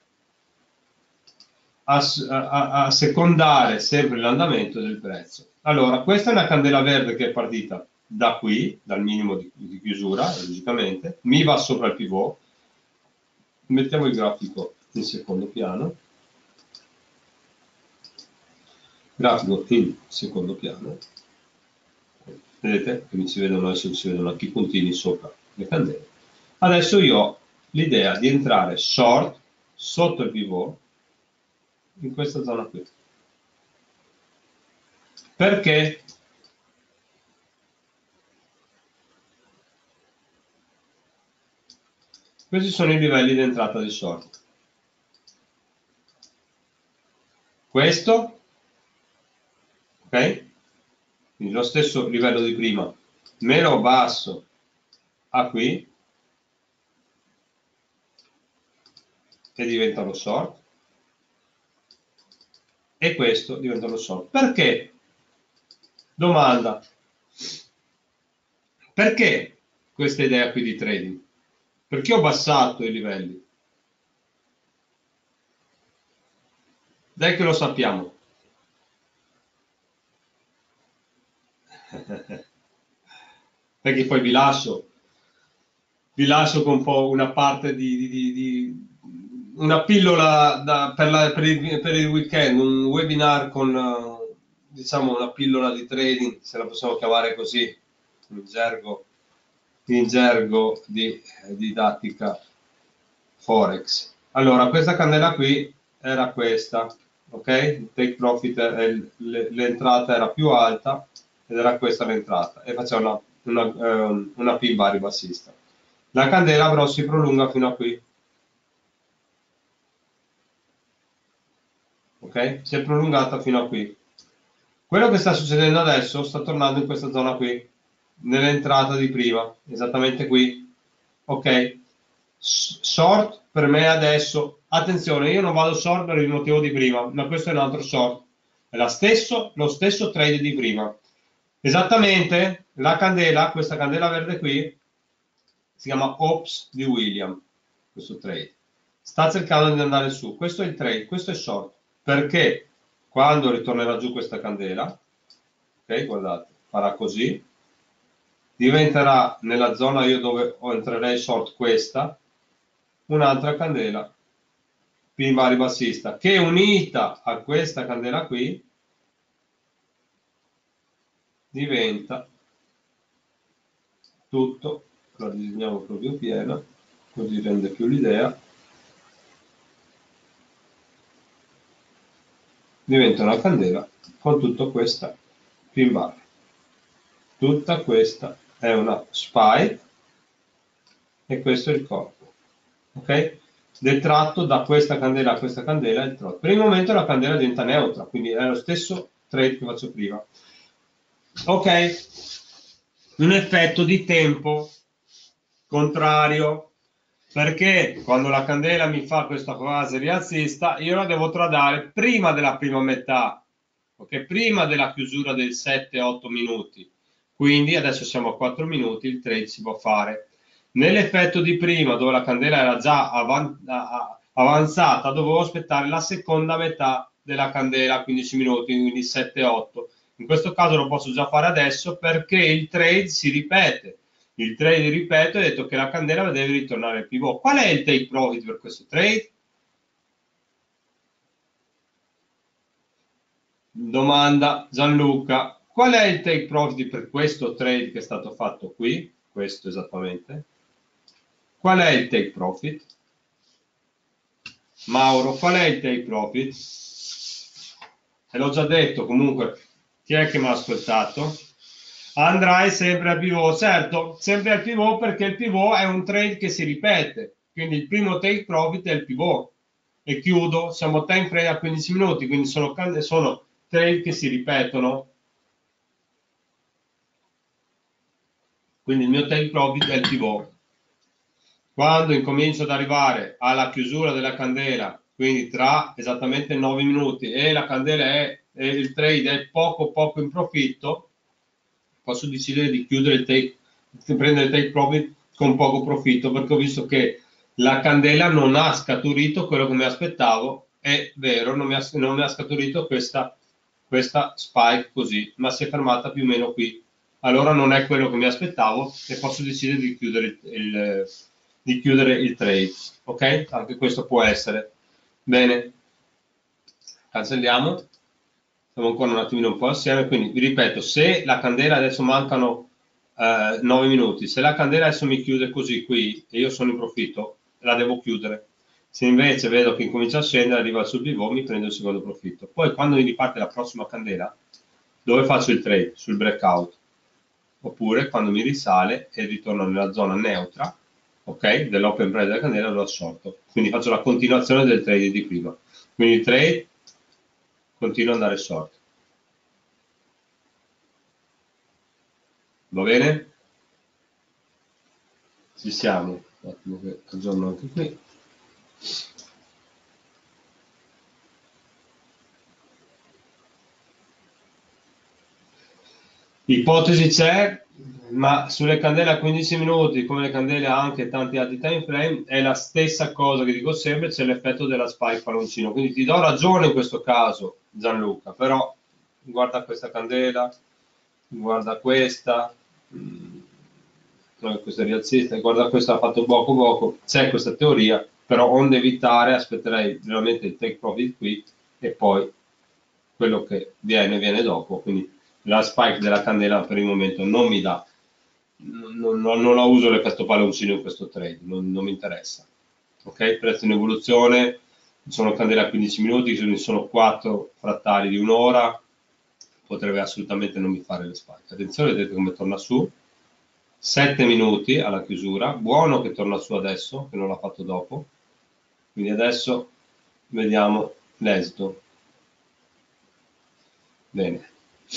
a secondare sempre l'andamento del prezzo. Allora, questa è una candela verde che è partita da qui, dal minimo di chiusura, logicamente, mi va sopra il pivot, mettiamo il grafico in secondo piano, grafico in secondo piano, vedete che mi si vedono, adesso si vedono anche i puntini sopra le candele. Adesso io ho l'idea di entrare short sotto il pivot in questa zona qui. Perché? Questi sono i livelli di entrata di short. Questo, ok? Quindi lo stesso livello di prima, me lo basso a qui e diventa lo short. E questo diventa lo short. Perché? Domanda. Perché questa idea qui di trading? Perché ho bassato i livelli? Dai che lo sappiamo. Perché poi vi lascio con un po' una parte di una pillola per il weekend, un webinar con diciamo una pillola di trading, se la possiamo chiamare così, in gergo di didattica Forex. Allora, questa candela qui era questa, ok? Take profit, l'entrata era più alta ed era questa l'entrata e faceva una pin bar bassista. La candela però si prolunga fino a qui, ok? Si è prolungata fino a qui. Quello che sta succedendo adesso sta tornando in questa zona qui, nell'entrata di prima, esattamente qui, ok? Short per me adesso, attenzione, io non vado short per il motivo di prima, ma questo è un altro short, è lo stesso trade di prima. Esattamente la candela, questa candela verde qui, si chiama Ops di William, questo trade. Sta cercando di andare su, questo è il trade, questo è short, perché quando ritornerà giù questa candela, ok, guardate, farà così, diventerà nella zona io dove entrerei short questa, un'altra candela pin bar ribassista, che unita a questa candela qui diventa tutto, la disegniamo proprio piena, così rende più l'idea, diventa una candela con tutta questa pin bar. Tutta questa è una spike e questo è il corpo, ok? Detratto da questa candela a questa candela è il trot. Per il momento la candela diventa neutra, quindi è lo stesso trade che faccio prima. Ok, un effetto di tempo contrario, perché quando la candela mi fa questa fase rialzista io la devo tradare prima della prima metà, ok? Prima della chiusura del 7-8 minuti, quindi adesso siamo a 4 minuti, il trade si può fare. Nell'effetto di prima, dove la candela era già avanzata, dovevo aspettare la seconda metà della candela, 15 minuti, quindi 7-8. In questo caso lo posso già fare adesso perché il trade si ripete. Il trade, ripeto, ha detto che la candela deve ritornare al pivot. Qual è il take profit per questo trade? Domanda Gianluca. Qual è il take profit per questo trade che è stato fatto qui? Questo esattamente. Qual è il take profit? Mauro, qual è il take profit? Te l'ho già detto, comunque, chi è che mi ha ascoltato? Andrai sempre al pivot, certo, sempre al pivot perché il pivot è un trade che si ripete, quindi il primo take profit è il pivot. E chiudo, siamo time frame a 15 minuti, quindi sono trade che si ripetono. Quindi il mio take profit è il pivot. Quando incomincio ad arrivare alla chiusura della candela, quindi tra esattamente 9 minuti e la candela e il trade è poco in profitto, posso decidere di chiudere il take, di prendere il take profit con poco profitto, perché ho visto che la candela non ha scaturito quello che mi aspettavo, è vero, non mi ha scaturito questa spike così, ma si è fermata più o meno qui. Allora non è quello che mi aspettavo e posso decidere di chiudere il trade. Ok? Anche questo può essere. Bene, cancelliamo. Siamo ancora un attimino un po' assieme, quindi vi ripeto, se la candela adesso mancano 9 minuti, se la candela adesso mi chiude così qui e io sono in profitto, la devo chiudere. Se invece vedo che incomincia a scendere, arriva sul pivot, mi prendo il secondo profitto. Poi quando mi riparte la prossima candela, dove faccio il trade? Sul breakout. Oppure quando mi risale e ritorno nella zona neutra, ok, dell'open price della candela, lo assorto. Quindi faccio la continuazione del trade di prima. Quindi il trade continua ad andare short. Va bene? Ci siamo. Un attimo che aggiorno anche qui. Ipotesi c'è, ma sulle candele a 15 minuti, come le candele a anche tanti altri time frame, è la stessa cosa che dico sempre, c'è l'effetto della spike palloncino. Quindi ti do ragione in questo caso, Gianluca, però guarda questa candela, guarda questa, questa è rialzista, guarda questa ha fatto poco, c'è questa teoria, però onde evitare aspetterei veramente il take profit qui e poi quello che viene dopo, quindi la spike della candela per il momento non mi dà, non la uso l'effetto palloncino in questo trade, non mi interessa. Ok, prezzo in evoluzione, sono candele a 15 minuti, ce ne sono 4 frattali di un'ora, potrebbe assolutamente non mi fare le spike. Attenzione, vedete come torna su, 7 minuti alla chiusura, buono che torna su adesso, che non l'ha fatto dopo, quindi adesso vediamo l'esito. Bene.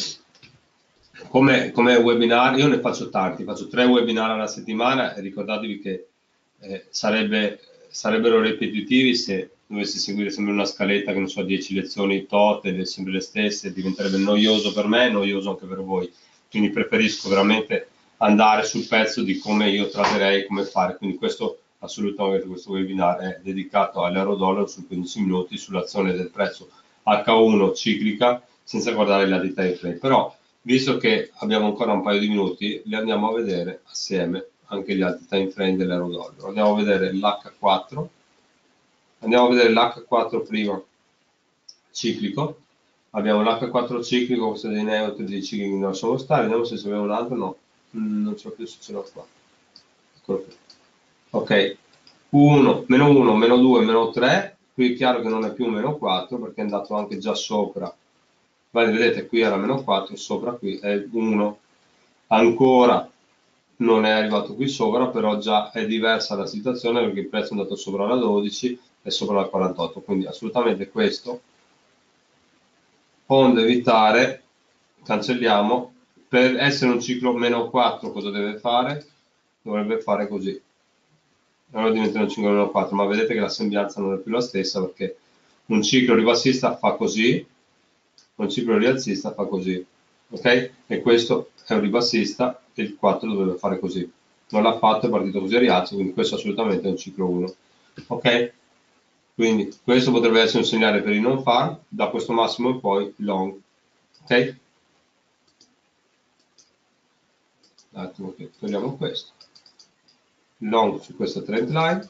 Come webinar, io ne faccio tanti, faccio 3 webinar alla settimana e ricordatevi che sarebbero ripetitivi se dovessi seguire sempre una scaletta che non so, 10 lezioni tot, sempre le stesse, diventerebbe noioso per me, noioso anche per voi. quindi preferisco veramente andare sul pezzo di come io traderei, come fare, quindi questo assolutamente, questo webinar è dedicato all'euro-dollaro su 15 minuti sull'azione del prezzo H1 ciclica senza guardare la di time frame, però visto che abbiamo ancora un paio di minuti li andiamo a vedere assieme anche gli altri time frame dell'euro-dollaro. Andiamo a vedere l'H4, andiamo a vedere l'H4 prima ciclico, abbiamo l'H4 ciclico, questo dei neutri di cicli che non lasciamo stare, vediamo se abbiamo un altro, no, non so più se ce l'ho qua. Eccolo qui. Ok, 1, meno 1, meno 2, meno 3, qui è chiaro che non è più meno 4 perché è andato anche già sopra, vedete qui era meno 4, sopra qui è 1, ancora non è arrivato qui sopra, però già è diversa la situazione perché il prezzo è andato sopra la 12 e sopra la 48, quindi assolutamente questo onde evitare, cancelliamo, per essere un ciclo meno 4 cosa deve fare? Dovrebbe fare così, allora diventa un ciclo meno 4, ma vedete che la sembianza non è più la stessa perché un ciclo ribassista fa così, un ciclo rialzista fa così, ok? E questo è un ribassista e il 4 dovrebbe fare così, non l'ha fatto, è partito così a rialzo, quindi questo assolutamente è un ciclo 1, ok? Quindi questo potrebbe essere un segnale per i non farm, da questo massimo in poi long, ok? Un attimo che togliamo questo, long su questa trend line,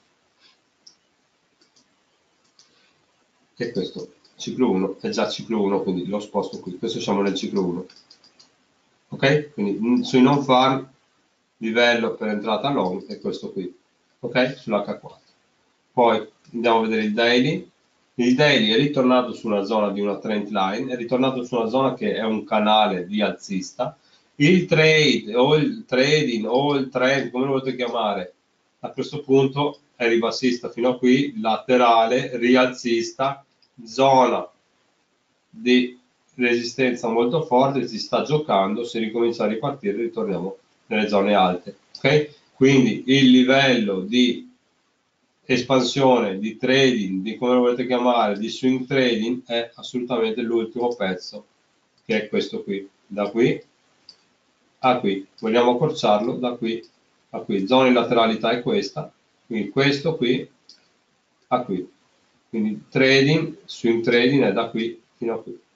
e questo ciclo 1 è già ciclo 1, quindi lo sposto qui, questo siamo nel ciclo 1, ok? Quindi sui non farm, livello per entrata long è questo qui, ok? Sull'H4. Poi andiamo a vedere il daily è ritornato su una zona di una trend line, è ritornato su una zona che è un canale di alzista, il trade o il trading o il trend, come lo volete chiamare, a questo punto è ribassista fino a qui, laterale, rialzista, zona di resistenza molto forte, si sta giocando, se ricomincia a ripartire ritorniamo nelle zone alte, ok? Quindi il livello di espansione, di trading, di come lo volete chiamare, di swing trading è assolutamente l'ultimo pezzo, che è questo qui, da qui a qui, vogliamo accorciarlo da qui a qui, zona di lateralità è questa, quindi questo qui a qui, quindi trading, swing trading è da qui fino a qui,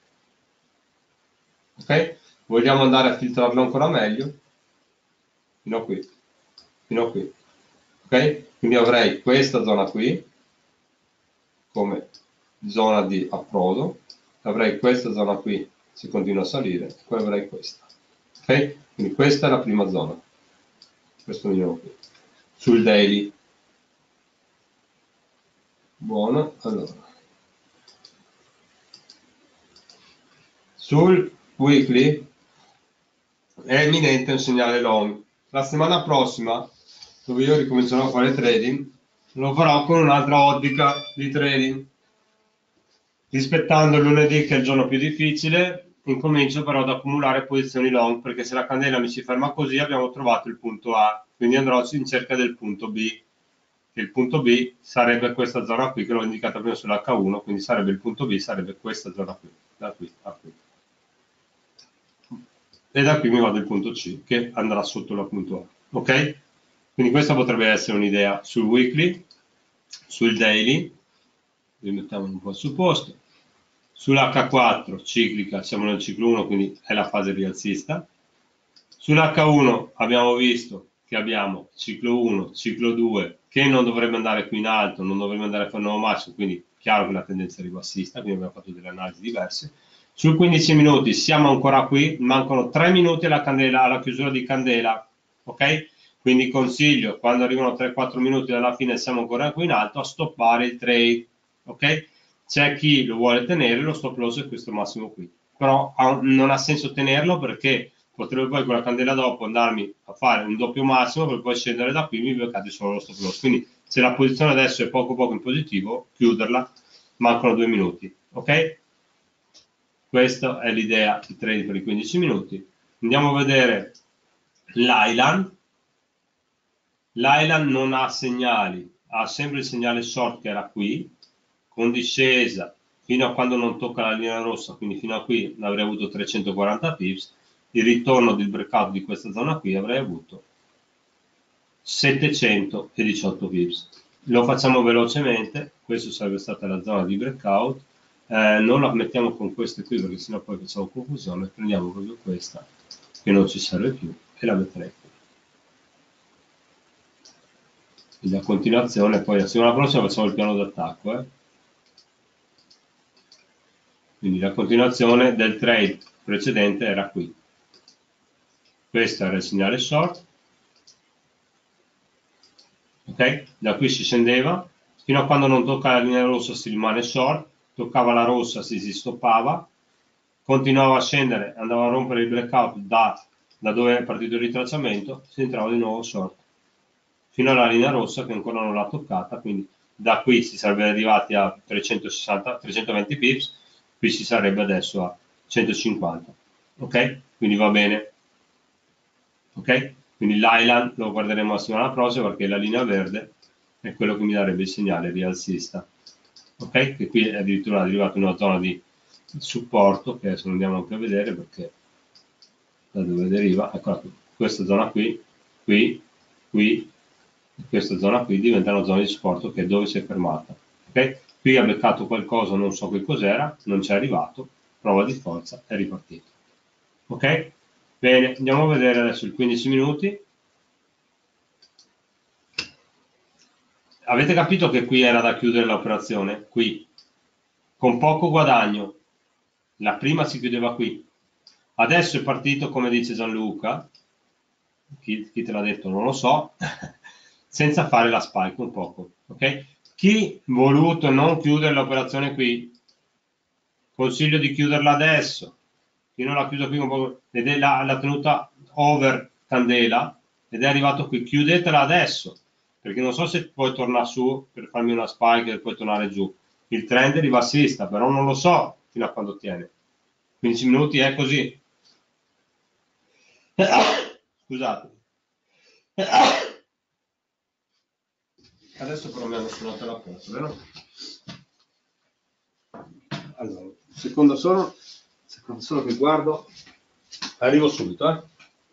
ok? Vogliamo andare a filtrarlo ancora meglio, fino a qui, fino a qui, ok? Quindi avrei questa zona qui come zona di approdo, avrei questa zona qui se continua a salire, e poi avrei questa, ok? Quindi questa è la prima zona, questo minimo qui. Sul daily, buono, allora. Sul weekly è imminente un segnale long. La settimana prossima, dove io ricomincerò a fare trading, lo farò con un'altra ottica di trading. Rispettando il lunedì che è il giorno più difficile, incomincio però ad accumulare posizioni long, perché se la candela mi si ferma così abbiamo trovato il punto A, quindi andrò in cerca del punto B. Il punto B sarebbe questa zona qui che l'ho indicata prima sull'H1, quindi sarebbe il punto B, sarebbe questa zona qui, da qui a qui. E da qui mi vado il punto C che andrà sotto la punto A, ok? Quindi questa potrebbe essere un'idea sul weekly, sul daily, rimettiamo un po' al suo posto, sull'H4 ciclica siamo nel ciclo 1, quindi è la fase rialzista, sull'H1 abbiamo visto che abbiamo ciclo 1, ciclo 2, che non dovrebbe andare qui in alto, non dovrebbe andare a fare un nuovo massimo, quindi chiaro che la tendenza è ribassista, quindi abbiamo fatto delle analisi diverse. Sul 15 minuti siamo ancora qui, mancano 3 minuti alla chiusura di candela, ok? Quindi consiglio, quando arrivano 3-4 minuti dalla fine siamo ancora qui in alto, a stoppare il trade, ok? C'è chi lo vuole tenere, lo stop loss è questo massimo qui, però non ha senso tenerlo perché potrebbe poi con la candela dopo andarmi a fare un doppio massimo per poi scendere da qui, mi beccate solo lo stop loss. Quindi se la posizione adesso è poco poco in positivo, chiuderla, mancano 2 minuti, ok? Questa è l'idea di trade per i 15 minuti. Andiamo a vedere l'Island. L'Island non ha segnali, ha sempre il segnale short che era qui, con discesa fino a quando non tocca la linea rossa, quindi fino a qui avrei avuto 340 pips, il ritorno del breakout di questa zona qui avrei avuto 718 pips. Lo facciamo velocemente, questa sarebbe stata la zona di breakout, non la mettiamo con queste qui perché sennò poi facciamo confusione, prendiamo proprio questa che non ci serve più e la metterei qui. Quindi a continuazione, poi la settimana prossima facciamo il piano d'attacco. Quindi la continuazione del trade precedente era qui. Questo era il segnale short. Ok? Da qui si scendeva, fino a quando non tocca la linea rossa si rimane short, toccava la rossa si stoppava, continuava a scendere, andava a rompere il breakout da dove è partito il ritracciamento, si entrava di nuovo short, fino alla linea rossa che ancora non l'ha toccata, quindi da qui si sarebbe arrivati a 320 pips, qui si sarebbe adesso a 150, ok? Quindi va bene, ok? Quindi l'Island lo guarderemo la settimana prossima perché la linea verde è quello che mi darebbe il segnale rialzista, ok? Che qui è addirittura arrivato in una zona di supporto che adesso andiamo anche a vedere perché da dove deriva, eccola qui, questa zona qui, qui, questa zona qui diventano zone di supporto che è dove si è fermata, ok? Qui ha beccato qualcosa, non so che cos'era, non ci è arrivato, prova di forza, è ripartito, ok? Bene, andiamo a vedere adesso il 15 minuti. Avete capito che qui era da chiudere l'operazione? Qui, con poco guadagno. La prima si chiudeva qui. Adesso è partito, come dice Gianluca, chi te l'ha detto non lo so, senza fare la spike un poco. Ok? Chi voluto non chiudere l'operazione qui, consiglio di chiuderla adesso. Chi non l'ha chiusa qui un po', ed è la tenuta over candela ed è arrivato qui, chiudetela adesso, perché non so se poi torna su per farmi una spike e poi tornare giù. Il trend è ribassista, però non lo so fino a quando tiene. 15 minuti è così. Scusate. Adesso però mi hanno suonato la porta, vero? Allora, secondo solo che guardo, arrivo subito,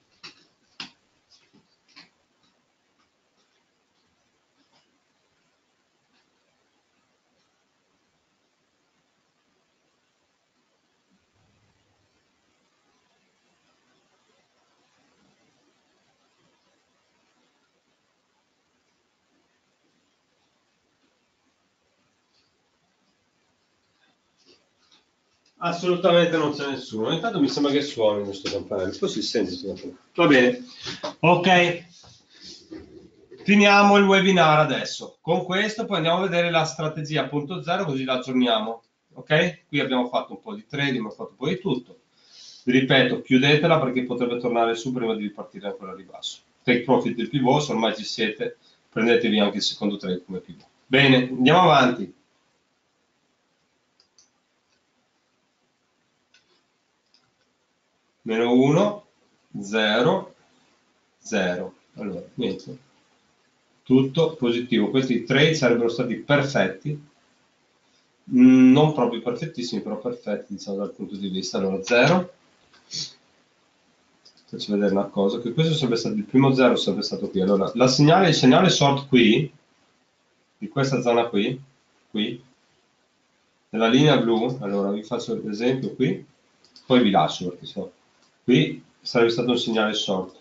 Assolutamente non c'è nessuno. Intanto mi sembra che suoni questo campanello, poi si sente. Va bene. Ok. Finiamo il webinar adesso. Con questo poi andiamo a vedere la strategia punto zero, così la aggiorniamo. Ok? Qui abbiamo fatto un po' di trading, abbiamo fatto un po' di tutto. Vi ripeto, chiudetela perché potrebbe tornare su prima di ripartire ancora a ribasso. Take profit del pivot, se ormai ci siete, prendetevi anche il secondo trade come pivot. Bene, andiamo avanti. Meno 1, 0, 0. Allora, niente. Tutto positivo. Questi trade sarebbero stati perfetti, non proprio perfettissimi, però perfetti, diciamo, dal punto di vista. Allora, 0. Faccio vedere una cosa, che questo sarebbe stato il primo 0, sarebbe stato qui. Allora, il segnale short qui, di questa zona qui, nella linea blu, allora vi faccio l'esempio qui, poi vi lascio perché so. Qui sarebbe stato un segnale short.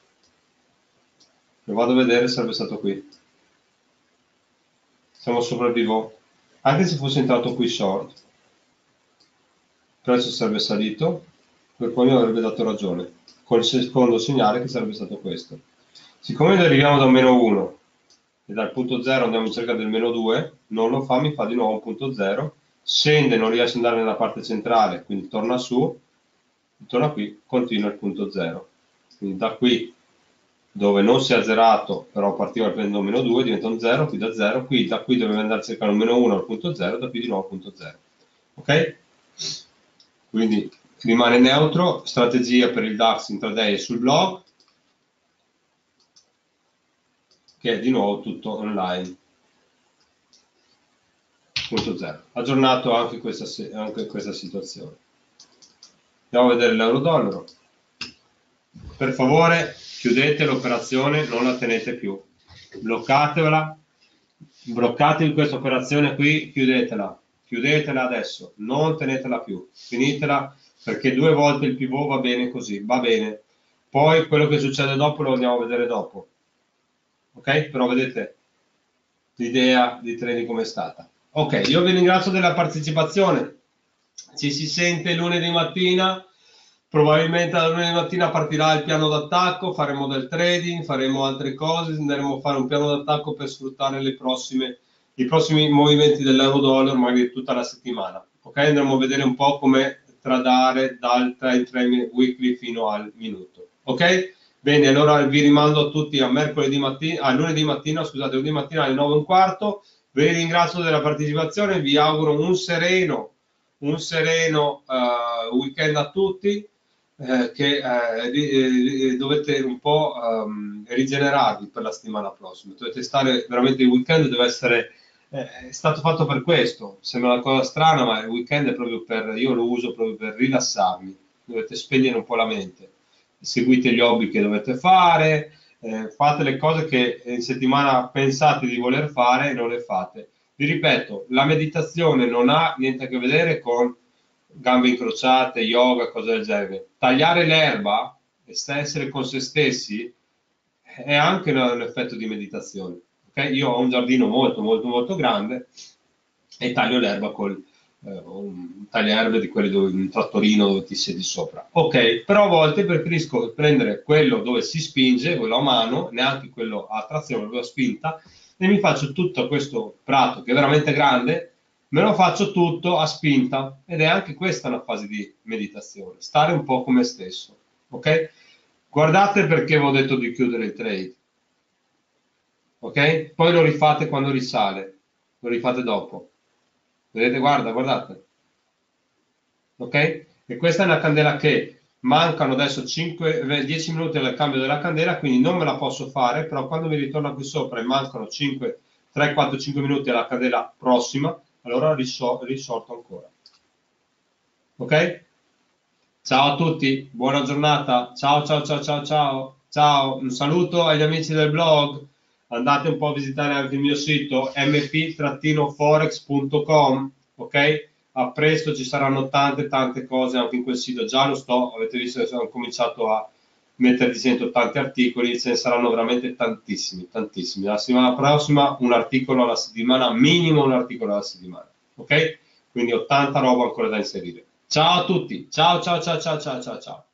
Lo vado a vedere, sarebbe stato qui. Siamo sopra il pivot. Anche se fosse entrato qui short, il prezzo sarebbe salito, per poi mi avrebbe dato ragione, col secondo segnale che sarebbe stato questo. Siccome noi arriviamo da un meno 1 e dal punto 0 andiamo in cerca del meno 2, non lo fa, mi fa di nuovo un punto 0, scende, non riesce ad andare nella parte centrale, quindi torna su, torna qui, continua il punto 0. Quindi da qui, dove non si è azzerato, però partiva prendendo un meno 2, diventa un 0, qui da 0, qui da qui doveva andare a cercare un meno 1 al punto 0, da qui di nuovo punto 0. Ok? Quindi rimane neutro, strategia per il DAX intraday e sul blog, che è di nuovo tutto online. Punto 0. Aggiornato anche questa situazione. Andiamo a vedere l'euro-dollaro. per favore chiudete l'operazione, non la tenete più, bloccatela, bloccatevi questa operazione qui, chiudetela adesso, non tenetela più, finitela, perché 2 volte il pivot va bene così, va bene. Poi quello che succede dopo lo andiamo a vedere dopo, ok? Però vedete l'idea di trading come è stata. Ok, io vi ringrazio della partecipazione, ci si sente lunedì mattina, probabilmente da lunedì mattina partirà il piano d'attacco, faremo del trading, faremo altre cose, andremo a fare un piano d'attacco per sfruttare i prossimi movimenti dell'euro-dollaro, magari tutta la settimana. Ok, andremo a vedere un po' come tradare dal trade frame weekly fino al minuto. Ok? Bene, allora vi rimando a tutti a lunedì mattina, scusate, lunedì mattina alle 9:15. Vi ringrazio della partecipazione, vi auguro un sereno weekend a tutti, che dovete un po' rigenerarvi per la settimana prossima. Dovete stare veramente, il weekend deve essere è stato fatto per questo. Sembra una cosa strana, ma il weekend è proprio io lo uso proprio per rilassarmi. Dovete spegnere un po' la mente. Seguite gli hobby che dovete fare, fate le cose che in settimana pensate di voler fare e non le fate. Vi ripeto, la meditazione non ha niente a che vedere con gambe incrociate, yoga, cose del genere. Tagliare l'erba e essere con se stessi è anche un effetto di meditazione. Okay? Io ho un giardino molto molto molto grande e taglio l'erba col un tagliaerbe di quelli dove un trattorino dove ti siedi sopra. Ok, però a volte preferisco prendere quello dove si spinge, quello a mano, neanche quello a trazione, quello a spinta, e mi faccio tutto questo prato che è veramente grande, me lo faccio tutto a spinta, ed è anche questa una fase di meditazione, stare un po' con me stesso. Ok? Guardate perché vi ho detto di chiudere il trade. Ok? Poi lo rifate quando risale, lo rifate dopo. Vedete, guardate. Ok? E questa è una candela che mancano adesso 10 minuti al cambio della candela, quindi non me la posso fare, però quando mi ritorna qui sopra e mancano 3, 4, 5 minuti alla candela prossima, allora risorto ancora. Ok? Ciao a tutti, buona giornata. Ciao ciao ciao ciao ciao. Ciao, un saluto agli amici del blog. Andate un po' a visitare anche il mio sito mp-forex.com, ok? A presto, ci saranno tante cose anche in quel sito. Già lo sto, avete visto che ho cominciato a mettere di dentro tanti articoli, ce ne saranno veramente tantissimi. La settimana prossima un articolo alla settimana, minimo un articolo alla settimana, ok? Quindi ho tanta roba ancora da inserire. Ciao a tutti, ciao ciao ciao ciao ciao ciao ciao.